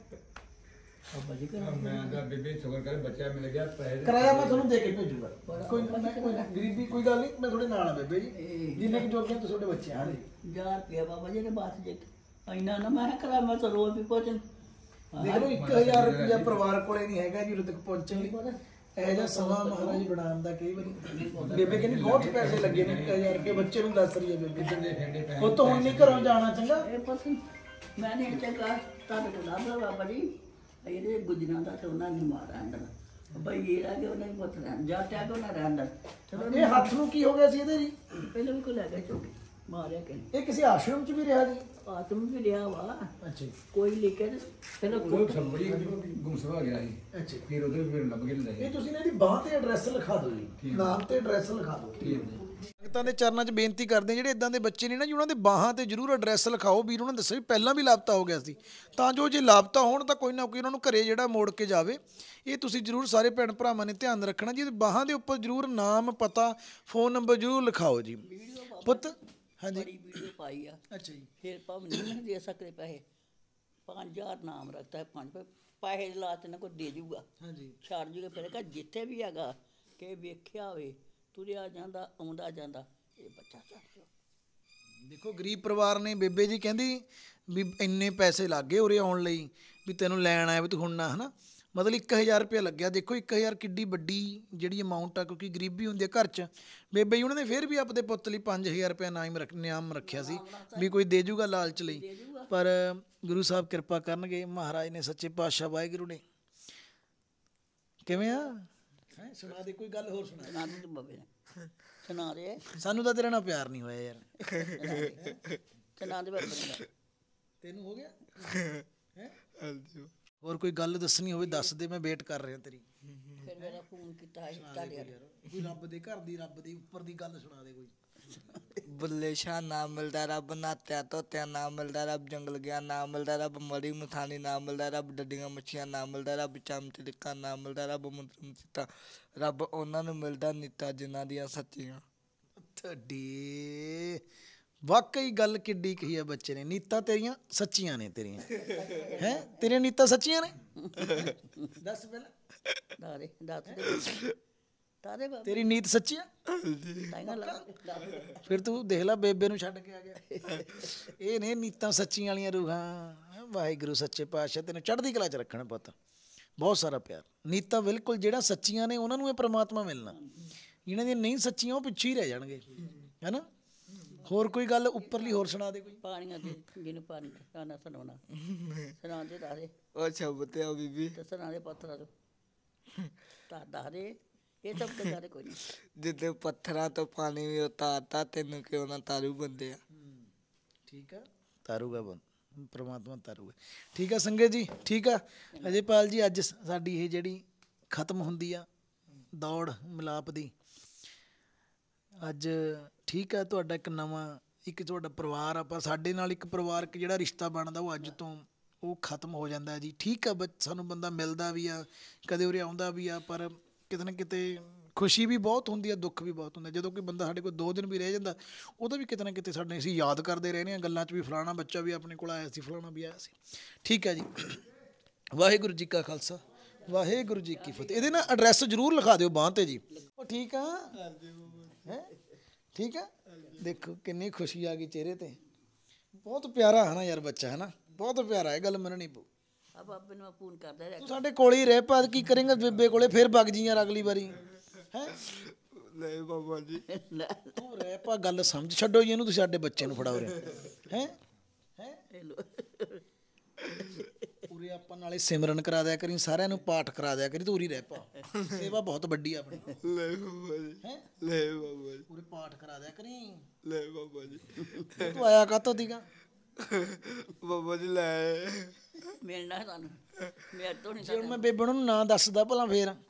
ਬਾਬਾ ਜੀ ਕਰ। ਮੈਂ ਤਾਂ ਬੀਬੀ ਸ਼ੁਕਰ ਕਰੇ ਬੱਚਾ ਮਿਲ ਗਿਆ, ਪੈਸੇ ਕਿਰਾਇਆ ਮੈਂ ਤੁਹਾਨੂੰ ਦੇ ਕੇ ਭੇਜੂਗਾ। ਕੋਈ ਮੈਂ ਕੋਈ ਨਾ, ਗਰੀਬੀ ਕੋਈ ਗੱਲ ਨਹੀਂ, ਮੈਂ ਤੁਹਾਡੇ ਨਾਲ ਆ ਬੇਬੇ ਜੀ, ਜਿੰਨੇ ਕਿ ਜੋਗੇ ਤੁਸੀਂ ਤੁਹਾਡੇ ਬੱਚੇ ਆ ਜੀ। ਹਜ਼ਾਰ ਰੁਪਇਆ ਬਾਬਾ ਜੀ ਨੇ ਬਾਤ ਜੇ ਇੰਨਾ ਨਾ ਮੈਂ ਕਰਾ, ਮੈਂ ਤਾਂ ਰੋਜ਼ ਵੀ ਪਹੁੰਚਣ। ਦੇਖ ਲਓ ਇੱਕ ਹਜ਼ਾਰ ਰੁਪਇਆ ਪਰਿਵਾਰ ਕੋਲੇ ਨਹੀਂ ਹੈਗਾ ਜੀ ਉਰੇ ਤੱਕ ਪਹੁੰਚਣ ਲਈ। ਇਹੋ ਜਿਹਾ ਸਮਾਂ ਮਹਾਰਾਜ ਬਣਾਉਣ ਦਾ ਕਈ ਵਾਰੀ। ਬੇਬੇ ਕਹਿੰਦੀ ਬਹੁਤ ਪੈਸੇ ਲੱਗੇ ਨੇ, ਇੱਕ ਹਜ਼ਾਰ ਰੁਪਏ ਬੱਚੇ ਨੂੰ ਦੱਸ ਰਹੀ ਹੈ ਬੇਬੇ। ਉਹ ਤਾਂ ਹੁਣ ਨਹੀਂ ਘਰੋਂ ਜਾਣਾ ਚੰਗਾ। ਇਹ ਪੁੱਤ ਮੈਂ ਨਹੀਂ ਚੰਗਾ ਤੁਹਾਡੇ ਕੋਲ ਲੱਭਦਾ ਬਾਬਾ ਜੀ। ਇਹਦੇ ਗੁਜਰਾਂ ਦਾ ਤੇ ਉਹਨਾਂ ਨੂੰ ਮਾਰਾਂ ਅੰਦਰ ਬਈ ਇਹ ਆ ਕਿ ਉਹਨਾਂ ਨੂੰ ਪੁੱਤ ਰਹਿਣ ਜਾ ਟਿਆ ਕੋ ਨਾ ਰਹਿਣ। ਚਲੋ ਇਹ ਹੱਥ ਨੂੰ ਕੀ ਹੋ ਗਿਆ ਸੀ ਇਹਦੇ ਜੀ? ਪਹਿਲਾਂ ਵੀ ਕੋਈ ਲੈ ਗਿਆ ਚੋਕੇ ਮਾਰਿਆ ਕਿ ਇਹ ਕਿਸੇ ਆਸ਼ਰਮ ਚ ਵੀ ਰਿਹਾ ਜੀ? ਆਤਮ ਵੀ ਰਿਹਾ ਵਾ। ਅੱਛਾ ਜੀ, ਕੋਈ ਲੈ ਕੇ ਪਹਿਲਾਂ ਉਹ ਸਭ ਬੜੀ ਗੁੰਮਸਵਾ ਹੋ ਗਿਆ ਸੀ। ਅੱਛਾ ਜੀ। ਫਿਰ ਉਹਦੇ ਫਿਰ ਲੱਭ ਕੇ ਲੈ ਇਹ ਤੁਸੀਂ ਨੇ ਇਹਦੀ ਬਾਂਹ ਤੇ ਐਡਰੈਸ ਲਿਖਾ ਦਿਓ ਜੀ, ਨਾਮ ਤੇ ਐਡਰੈਸ ਲਿਖਾ ਦਿਓ। ਸੰਗਤਾਂ ਦੇ ਚਰਨਾਂ 'ਚ ਬੇਨਤੀ ਕਰਦੇ ਜਿਹੜੇ ਇਦਾਂ ਦੇ ਬੱਚੇ ਨੇ ਨਾ ਜੀ, ਉਹਨਾਂ ਦੇ ਬਾਹਾਂ ਤੇ ਜ਼ਰੂਰ ਐਡਰੈਸ ਲਿਖਾਓ। ਵੀਰ ਉਹਨਾਂ ਨੇ ਦੱਸਿਆ ਵੀ ਪਹਿਲਾਂ ਵੀ ਲਾਪਤਾ ਹੋ ਗਿਆ ਸੀ, ਤਾਂ ਜੋ ਜੇ ਲਾਪਤਾ ਹੋਣ ਤਾਂ ਕੋਈ ਨਾ ਕੋਈ ਉਹਨਾਂ ਨੂੰ ਘਰੇ ਜਿਹੜਾ ਮੋੜ ਕੇ ਜਾਵੇ। ਇਹ ਤੁਸੀਂ ਜ਼ਰੂਰ ਸਾਰੇ ਭੈਣ ਭਰਾਵਾਂ ਨੇ ਧਿਆਨ ਰੱਖਣਾ ਜੀ। ਬਾਹਾਂ ਦੇ ਉੱਪਰ ਜ਼ਰੂਰ ਨਾਮ, ਪਤਾ, ਫੋਨ ਨੰਬਰ ਜ਼ਰੂਰ ਲਿਖਾਓ ਜੀ ਪੁੱਤ। ਹਾਂਜੀ बड़ी वीडियो पाई है। ਅੱਛਾ ਜੀ। फिर भाव नहीं दे सकते पैसे, पाँच हजार नाम रखता है, पाँच पैसे लाते ना कोई दे जूगा। हाँ जी। छड़ जूगा फिर कहा जिथे भी हैगा कि वेख्या होवे तुरिया जांदा आउंदा जांदा ये बच्चा छड़ दो। ਦੇਖੋ ਗਰੀਬ ਪਰਿਵਾਰ ਨੇ, ਬੇਬੇ ਜੀ ਕਹਿੰਦੀ ਵੀ ਇੰਨੇ ਪੈਸੇ ਲੱਗ ਗਏ ਉਰੇ ਆਉਣ ਲਈ, ਵੀ ਤੈਨੂੰ ਲੈਣ ਆਇਆ ਵੀ ਤੂੰ ਹੁਣ ਨਾ, ਹਨਾ, ਮਤਲਬ ਇੱਕ ਹਜ਼ਾਰ ਰੁਪਇਆ ਲੱਗਿਆ। ਦੇਖੋ ਇੱਕ ਹਜ਼ਾਰ ਕਿੱਡੀ ਵੱਡੀ ਜਿਹੜੀ ਅਮਾਊਂਟ ਆ, ਕਿਉਂਕਿ ਗਰੀਬੀ ਹੁੰਦੀ ਆ ਘਰ 'ਚ। ਬੇਬੇ ਜੀ ਉਹਨਾਂ ਨੇ ਫਿਰ ਵੀ ਆਪਦੇ ਪੁੱਤ ਲਈ ਪੰਜ ਹਜ਼ਾਰ ਰੁਪਇਆ ਨਾਮ ਰੱਖ ਨਿਆਮ ਰੱਖਿਆ ਸੀ ਵੀ ਕੋਈ ਦੇ ਜੂਗਾ ਲਾਲਚ ਲਈ, ਪਰ ਗੁਰੂ ਸਾਹਿਬ ਕਿਰਪਾ ਕਰਨਗੇ, ਮਹਾਰਾਜ ਨੇ, ਸੱਚੇ ਪਾਤਸ਼ਾਹ ਵਾਹਿਗੁਰੂ ਨੇ। ਕਿਵੇਂ ਆ ਹੈਂ ਸੁਣਾ ਦੇ ਕੋਈ ਗੱਲ ਹੋਰ ਸੁਣਾ। ਸੁਣਾ ਦੇ ਤੂੰ ਬਾਬੇ ਨੇ, ਸੁਣਾ ਦੇ, ਸਾਨੂੰ ਤਾਂ ਤੇਰੇ ਨਾਲ ਪਿਆਰ ਨਹੀਂ ਹੋਇਆ ਯਾਰ। ਸੁਣਾ ਦੇ ਬਾਬੇ ਨੇ। ਤੈਨੂੰ ਹੋ ਗਿਆ ਹੈ? ਹੋਰ ਕੋਈ ਗੱਲ ਦੱਸਣੀ ਹੋਵੇ ਦੱਸ ਦੇ, ਮੈਂ ਵੇਟ ਕਰ ਰਿਹਾ ਤੇਰੀ। ਫਿਰ ਮੇਰਾ ਫੋਨ ਕੀਤਾ ਸੀ ਤੁਹਾਡੇ ਵੱਲ। ਕੋਈ ਰੱਬ ਦੇ ਘਰ ਦੀ, ਰੱਬ ਦੀ ਉੱਪਰ ਦੀ ਗੱਲ ਸੁਣਾ ਦੇ ਕੋਈ। ਬੁੱਲੇ ਸ਼ਾਹ ਨਾ ਮਿਲਦਾ ਰੱਬ, ਨਾਤਿਆ ਧੋਤਿਆ ਨਾ ਮਿਲਦਾ ਰੱਬ, ਜੰਗਲ ਗਿਆ ਨਾ ਮਿਲਦਾ ਰੱਬ, ਮੜੀ ਮਥਾਨੀ ਨਾ ਮਿਲਦਾ ਰੱਬ, ਡੱਡੀਆਂ ਮੱਛੀਆਂ ਨਾ ਮਿਲਦਾ ਰੱਬ, ਚਮਚ ਟਿੱਕਾ ਨਾ ਮਿਲਦਾ ਰੱਬ, ਮੰਤਰ ਮਸੀਤਾ ਰੱਬ ਉਹਨਾਂ ਨੂੰ ਮਿਲਦਾ ਨੀਤਾ ਜਿਨ੍ਹਾਂ ਦੀਆਂ ਸੱਚੀਆਂ। ਤੁਹਾਡੀ ਵਾਕਈ ਗੱਲ ਕਿੱਡੀ ਕਹੀ ਆ ਬੱਚੇ ਨੇ, ਨੀਤਾਂ ਤੇਰੀਆਂ ਸੱਚੀਆਂ ਨੇ, ਤੇਰੀਆਂ ਹੈ, ਤੇਰੀਆਂ ਨੀਤਾਂ ਸੱਚੀਆਂ ਨੇ। ਦੱਸ ਪਹਿਲਾਂ, ਦੱਸ ਦੇ, ਦੱਸ ਦੇ, ਦੱਸ ਦੇ ਬਾਬੇ। ਤੇਰੀ ਨੀਤ ਸੱਚੀ ਆ? ਤਾਂਹੀਓ ਲਾ ਦੇ, ਦੱਸ ਦੇ। ਫਿਰ ਤੂੰ ਦੇਖ ਲੈ ਬੇਬੇ ਨੂੰ ਛੱਡ ਕੇ ਆ ਗਿਆ। ਇਹ ਨੇ ਨੀਤਾਂ ਸੱਚੀਆਂ ਵਾਲੀਆਂ ਰੂਹਾਂ। ਵਾਹਿਗੁਰੂ ਸੱਚੇ ਪਾਤਸ਼ਾਹ ਤੈਨੂੰ ਚੜ੍ਹਦੀ ਕਲਾ 'ਚ ਰੱਖਣ ਪੁੱਤ, ਬਹੁਤ ਸਾਰਾ ਪਿਆਰ। ਨੀਤਾਂ ਬਿਲਕੁਲ ਜਿਹੜਾ ਸੱਚੀਆਂ ਨੇ ਉਹਨਾਂ ਨੂੰ ਇਹ ਪ੍ਰਮਾਤਮਾ ਮਿਲਣਾ, ਜਿਹਨਾਂ ਦੀਆਂ ਨਹੀਂ ਸੱਚੀਆਂ ਉਹ ਪਿੱਛੇ ਹੀ ਰਹਿ ਜਾਣਗੇ, ਹੈ ਨਾ। ਹੋਰ ਕੋਈ ਗੱਲ ਉੱਪਰਲੀ ਹੋਰ ਸੁਣਾ ਦੇ ਕੋਈ। ਪਾਣੀਆਂ ਦੇ ਜਿਹਨੂੰ ਪਾਣੀ ਸੁਣਾ ਸੁਣਾਉਣਾ, ਸੁਣਾ ਦੇ, ਦੱਸ ਦੇ। ਉਹ ਸ਼ਬਦ ਤੇ ਆ ਬੀਬੀ, ਤੇ ਸੁਣਾ ਦੇ ਪੱਥਰਾਂ ਤੋਂ, ਤਾਂ ਦੱਸ ਦੇ। ਇਹ ਸਭ ਤੋਂ ਜ਼ਿਆਦਾ ਕੋਈ ਨਹੀਂ। ਜਿੱਦੇ ਪੱਥਰਾਂ ਤੋਂ ਪਾਣੀ ਵੀ ਉਤਾਰਤਾ, ਤੈਨੂੰ ਕਿਉਂ ਨਾ ਤਾਰੂ ਬੰਦੇ ਆ। ਠੀਕ ਆ, ਤਾਰੂਗਾ ਬੰਦ ਪ੍ਰਮਾਤਮਾ ਤਾਰੂਗਾ। ਠੀਕ ਆ ਸੰਗਤ ਜੀ, ਠੀਕ ਆ ਅਜੇਪਾਲ ਜੀ। ਅੱਜ ਸਾਡੀ ਇਹ ਜਿਹੜੀ ਖਤਮ ਹੁੰਦੀ ਆ ਦੌੜ ਮਿਲਾਪ ਦੀ, ਅੱਜ ਠੀਕ ਆ, ਤੁਹਾਡਾ ਇੱਕ ਨਵਾਂ ਇੱਕ ਤੁਹਾਡਾ ਪਰਿਵਾਰ ਆ, ਪਰ ਸਾਡੇ ਨਾਲ ਇੱਕ ਪਰਿਵਾਰਕ ਜਿਹੜਾ ਰਿਸ਼ਤਾ ਬਣਦਾ ਉਹ ਅੱਜ ਤੋਂ ਉਹ ਖਤਮ ਹੋ ਜਾਂਦਾ ਜੀ। ਠੀਕ ਆ, ਬ ਸਾਨੂੰ ਬੰਦਾ ਮਿਲਦਾ ਵੀ ਆ, ਕਦੇ ਉਰੇ ਆਉਂਦਾ ਵੀ ਆ, ਪਰ ਕਿਤੇ ਨਾ ਕਿਤੇ ਖੁਸ਼ੀ ਵੀ ਬਹੁਤ ਹੁੰਦੀ ਆ, ਦੁੱਖ ਵੀ ਬਹੁਤ ਹੁੰਦਾ। ਜਦੋਂ ਕੋਈ ਬੰਦਾ ਸਾਡੇ ਕੋਲ ਦੋ ਦਿਨ ਵੀ ਰਹਿ ਜਾਂਦਾ, ਉਹਦਾ ਵੀ ਕਿਤੇ ਨਾ ਕਿਤੇ ਸਾਡੇ ਅਸੀਂ ਯਾਦ ਕਰਦੇ ਰਹਿੰਦੇ ਹਾਂ ਗੱਲਾਂ 'ਚ ਵੀ, ਫਲਾਣਾ ਬੱਚਾ ਵੀ ਆਪਣੇ ਕੋਲ ਆਇਆ ਸੀ, ਫਲਾਣਾ ਵੀ ਆਇਆ ਸੀ। ਠੀਕ ਹੈ ਜੀ, ਵਾਹਿਗੁਰੂ ਜੀ ਕਾ ਖਾਲਸਾ, ਵਾਹਿਗੁਰੂ ਜੀ ਕੀ ਫਤਿਹ। ਇਹਦੇ ਨਾਲ ਐਡਰੈਸ ਜ਼ਰੂਰ ਲਿਖਾ ਦਿਓ ਬਾਂਹ 'ਤੇ ਜੀ। ਉਹ ਠੀਕ ਆ ਹੈ, ਠੀਕ ਆ। ਦੇਖੋ ਕਿੰਨੀ ਖੁਸ਼ੀ ਆ ਗਈ ਚਿਹਰੇ 'ਤੇ, ਬਹੁਤ ਪਿਆਰਾ ਹੈ ਨਾ ਯਾਰ ਬੱਚਾ, ਹੈ ਨਾ, ਬਹੁਤ ਪਿਆਰਾ। ਇਹ ਗੱਲ ਮੰਨਣੀ ਪਊ। ਆ ਬਾਬੇ ਨੂੰ ਮੈਂ ਫੋਨ ਕਰਦਾ ਰਿਹਾ। ਤੂੰ ਸਾਡੇ ਕੋਲ ਹੀ ਰਹਿ ਪਾ, ਕੀ ਕਰੇਂਗਾ ਬੇਬੇ ਕੋਲੇ, ਫਿਰ ਵਗ ਜੀ ਯਾਰ ਅਗਲੀ ਵਾਰੀ ਹੈ। ਲੈ ਬਾਬਾ ਜੀ, ਲੈ ਤੂੰ ਰਹਿ ਪਾ, ਗੱਲ ਸਮਝ ਛੱਡੋ ਜੀ ਇਹਨੂੰ, ਤੁਸੀਂ ਸਾਡੇ ਬੱਚੇ ਨੂੰ ਫੜਾਓ ਰਹੇ ਹੈ ਹੈ। ਇਹ ਲੋ। ਪੂਰੇ ਆਪਾਂ ਨਾਲੇ ਸਿਮਰਨ ਕਰਾ ਦਿਆ ਕਰੀ, ਸਾਰਿਆਂ ਨੂੰ ਪਾਠ ਕਰਾ ਦਿਆ ਕਰੀ, ਤੂੰ ਉਰੀ ਰਹਿ ਪਾ, ਸੇਵਾ ਬਹੁਤ ਵੱਡੀ ਆ ਆਪਣੀ। ਲੈ ਬਾਬਾ ਜੀ, ਹੈ ਲੈ ਬਾਬਾ ਜੀ, ਪੂਰੇ ਪਾਠ ਕਰਾ ਦਿਆ ਕਰੀ। ਲੈ ਬਾਬਾ ਜੀ। ਤੂੰ ਆਇਆ ਕਾਹਤੋਂ ਸੀਗਾ? ਬਾਬਾ ਜੀ ਲੈ ਮਿਲਣਾ ਤੁਹਾਨੂੰ, ਮੇਰੇ ਤੋਂ ਨਹੀਂ ਜੇ ਹੁਣ ਮੈਂ ਬੇਬੇ ਨੂੰ ਨਾਂ ਦੱਸਦਾ ਭਲਾ ਫੇਰ ਹੈਂ?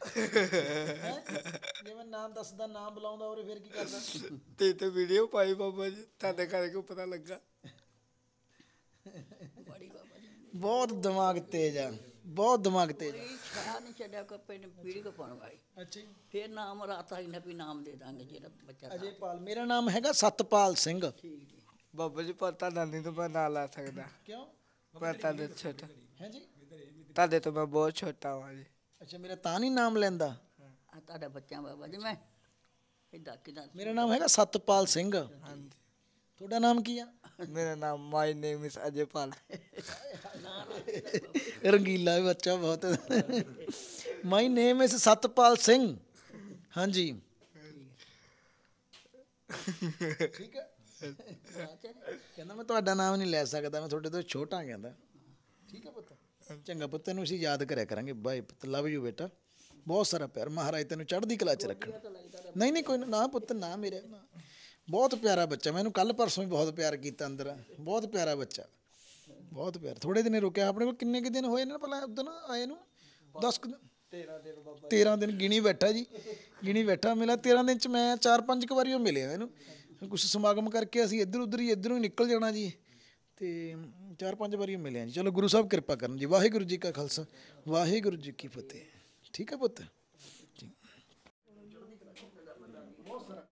ਜੇ ਮੈਂ ਨਾਂ ਦੱਸਦਾ, ਨਾਂ ਬੁਲਾਉਂਦਾ ਉਰੇ, ਫੇਰ ਕੀ ਕਰਦਾ? ਤੇ ਤੇ ਵੀਡੀਓ ਪਾਈ ਬਾਬਾ ਜੀ, ਤੁਹਾਡੇ ਕਰਕੇ ਪਤਾ ਲੱਗਾ। ਬੜੀ ਬਾਬਾ ਜੀ ਬਹੁਤ ਦਿਮਾਗ ਤੇਜ਼ ਆ, ਬਹੁਤ ਦਿਮਾਗ ਤੇਜ਼ ਆ। ਕੋਈ ਛਾਹ ਨਹੀਂ ਛੱਡਿਆ ਕੋਈ ਪਿੰਡ ਪੀੜੀ ਕੋ ਪਾਉਣ ਵਾਲੀ। ਅੱਛਾ ਜੀ। ਫਿਰ ਨਾਮ ਰਾਤਾ ਇਹਨਾਂ ਵੀ ਨਾਮ ਦੇ ਦਾਂਗੇ ਜਿਹੜਾ ਬੱਚਾ। ਅਜੇਪਾਲ ਮੇਰਾ ਨਾਮ ਹੈਗਾ ਸਤਪਾਲ ਸਿੰਘ। ਠੀਕ ਜੀ। ਬਾਬਾ ਜੀ ਪਰ ਤੁਹਾਡਾ ਨਹੀਂ ਤਾਂ ਮੈਂ ਨਾਂ ਲਾ ਸਕਦਾ, ਕਿਉਂ ਮੈਂ ਤੁਹਾਡੇ ਤੋਂ ਛੋਟਾ, ਹੈ ਜੀ? ਤੁਹਾਡੇ ਤੋਂ ਮੈਂ ਬਹੁਤ ਛੋਟਾ ਹਾਂ ਜੀ। ਅੱਛਾ, ਮੇਰਾ ਤਾਂ ਨਹੀਂ ਨਾਮ ਲੈਂਦਾ। ਆ ਤੁਹਾਡਾ ਬੱਚਾ ਬਾਬਾ ਜੀ, ਮੈਂ ਇਦਾਂ ਕਿਦਾਂ। ਮੇਰਾ ਨਾਮ ਹੈਗਾ ਸਤਪਾਲ ਸਿੰਘ। ਹਾਂਜੀ, ਤੁਹਾਡਾ ਨਾਮ ਕੀ ਆ? ਮੇਰਾ ਨਾਮ ਮਾਈ ਨੇਮ ਇਜ਼ ਅਜੇਪਾਲ। ਰੰਗੀਲਾ ਵੀ ਬੱਚਾ ਬਹੁਤ। My name is Satpal Singh. ਹਾਂਜੀ ਠੀਕ ਹੈ। ਕਹਿੰਦਾ ਮੈਂ ਤੁਹਾਡਾ ਨਾਮ ਨਹੀਂ ਲੈ ਸਕਦਾ, ਮੈਂ ਤੁਹਾਡੇ ਤੋਂ ਛੋਟਾ। ਕਹਿੰਦਾ ਠੀਕ ਹੈ ਪੁੱਤ, ਚੰਗਾ ਪੁੱਤ, ਤੈਨੂੰ ਅਸੀਂ ਯਾਦ ਕਰਿਆ ਕਰਾਂਗੇ। ਬਾਈ ਪੁੱਤ, ਲਵ ਯੂ ਬੇਟਾ, ਬਹੁਤ ਸਾਰਾ ਪਿਆਰ। ਮਹਾਰਾਜ ਤੈਨੂੰ ਚੜ੍ਹਦੀ ਕਲਾ 'ਚ ਰੱਖਣ। ਨਹੀਂ ਨਹੀਂ ਕੋਈ ਨਾ ਪੁੱਤ, ਨਾ ਮੇਰੇ ਨਾ, ਬਹੁਤ ਪਿਆਰਾ ਬੱਚਾ। ਮੈਨੂੰ ਕੱਲ ਪਰਸੋਂ ਵੀ ਬਹੁਤ ਪਿਆਰ ਕੀਤਾ ਅੰਦਰ, ਬਹੁਤ ਪਿਆਰਾ ਬੱਚਾ, ਬਹੁਤ ਪਿਆਰ। ਥੋੜੇ ਦਿਨ ਰੁਕਿਆ ਆਪਣੇ ਕੋਲ। ਕਿੰਨੇ ਕੁ ਦਿਨ ਹੋਏ ਨਾ ਪਹਿਲਾਂ ਉਦੋਂ ਆਏ ਨੂੰ? ਦਸ ਕੁ ਦਿਨ, ਤੇਰਾਂ ਦਿਨ ਗਿਣੀ ਬੈਠਾ ਜੀ, ਗਿਣੀ ਬੈਠਾ। ਮਿਲਿਆ ਤੇਰਾਂ ਦਿਨ 'ਚ ਮੈਂ ਚਾਰ ਪੰਜ ਕੁ ਵਾਰੀ ਉਹ ਮਿਲਿਆ ਇਹਨੂੰ। ਕੁਛ ਸਮਾਗਮ ਕਰਕੇ ਅਸੀਂ ਇੱਧਰ ਉੱਧਰ ਹੀ ਇੱਧਰੋਂ ਹੀ ਨਿਕਲ ਜਾਣਾ ਜੀ, ਅਤੇ ਚਾਰ ਪੰਜ ਵਾਰੀ ਉਹ ਮਿਲਿਆ ਜੀ। ਚਲੋ ਗੁਰੂ ਸਾਹਿਬ ਕਿਰਪਾ ਕਰਨ ਜੀ। ਵਾਹਿਗੁਰੂ ਜੀ ਕਾ ਖਾਲਸਾ, ਵਾਹਿਗੁਰੂ ਜੀ ਕੀ ਫਤਿਹ। ਠੀਕ ਹੈ ਪੁੱਤ ਜੀ।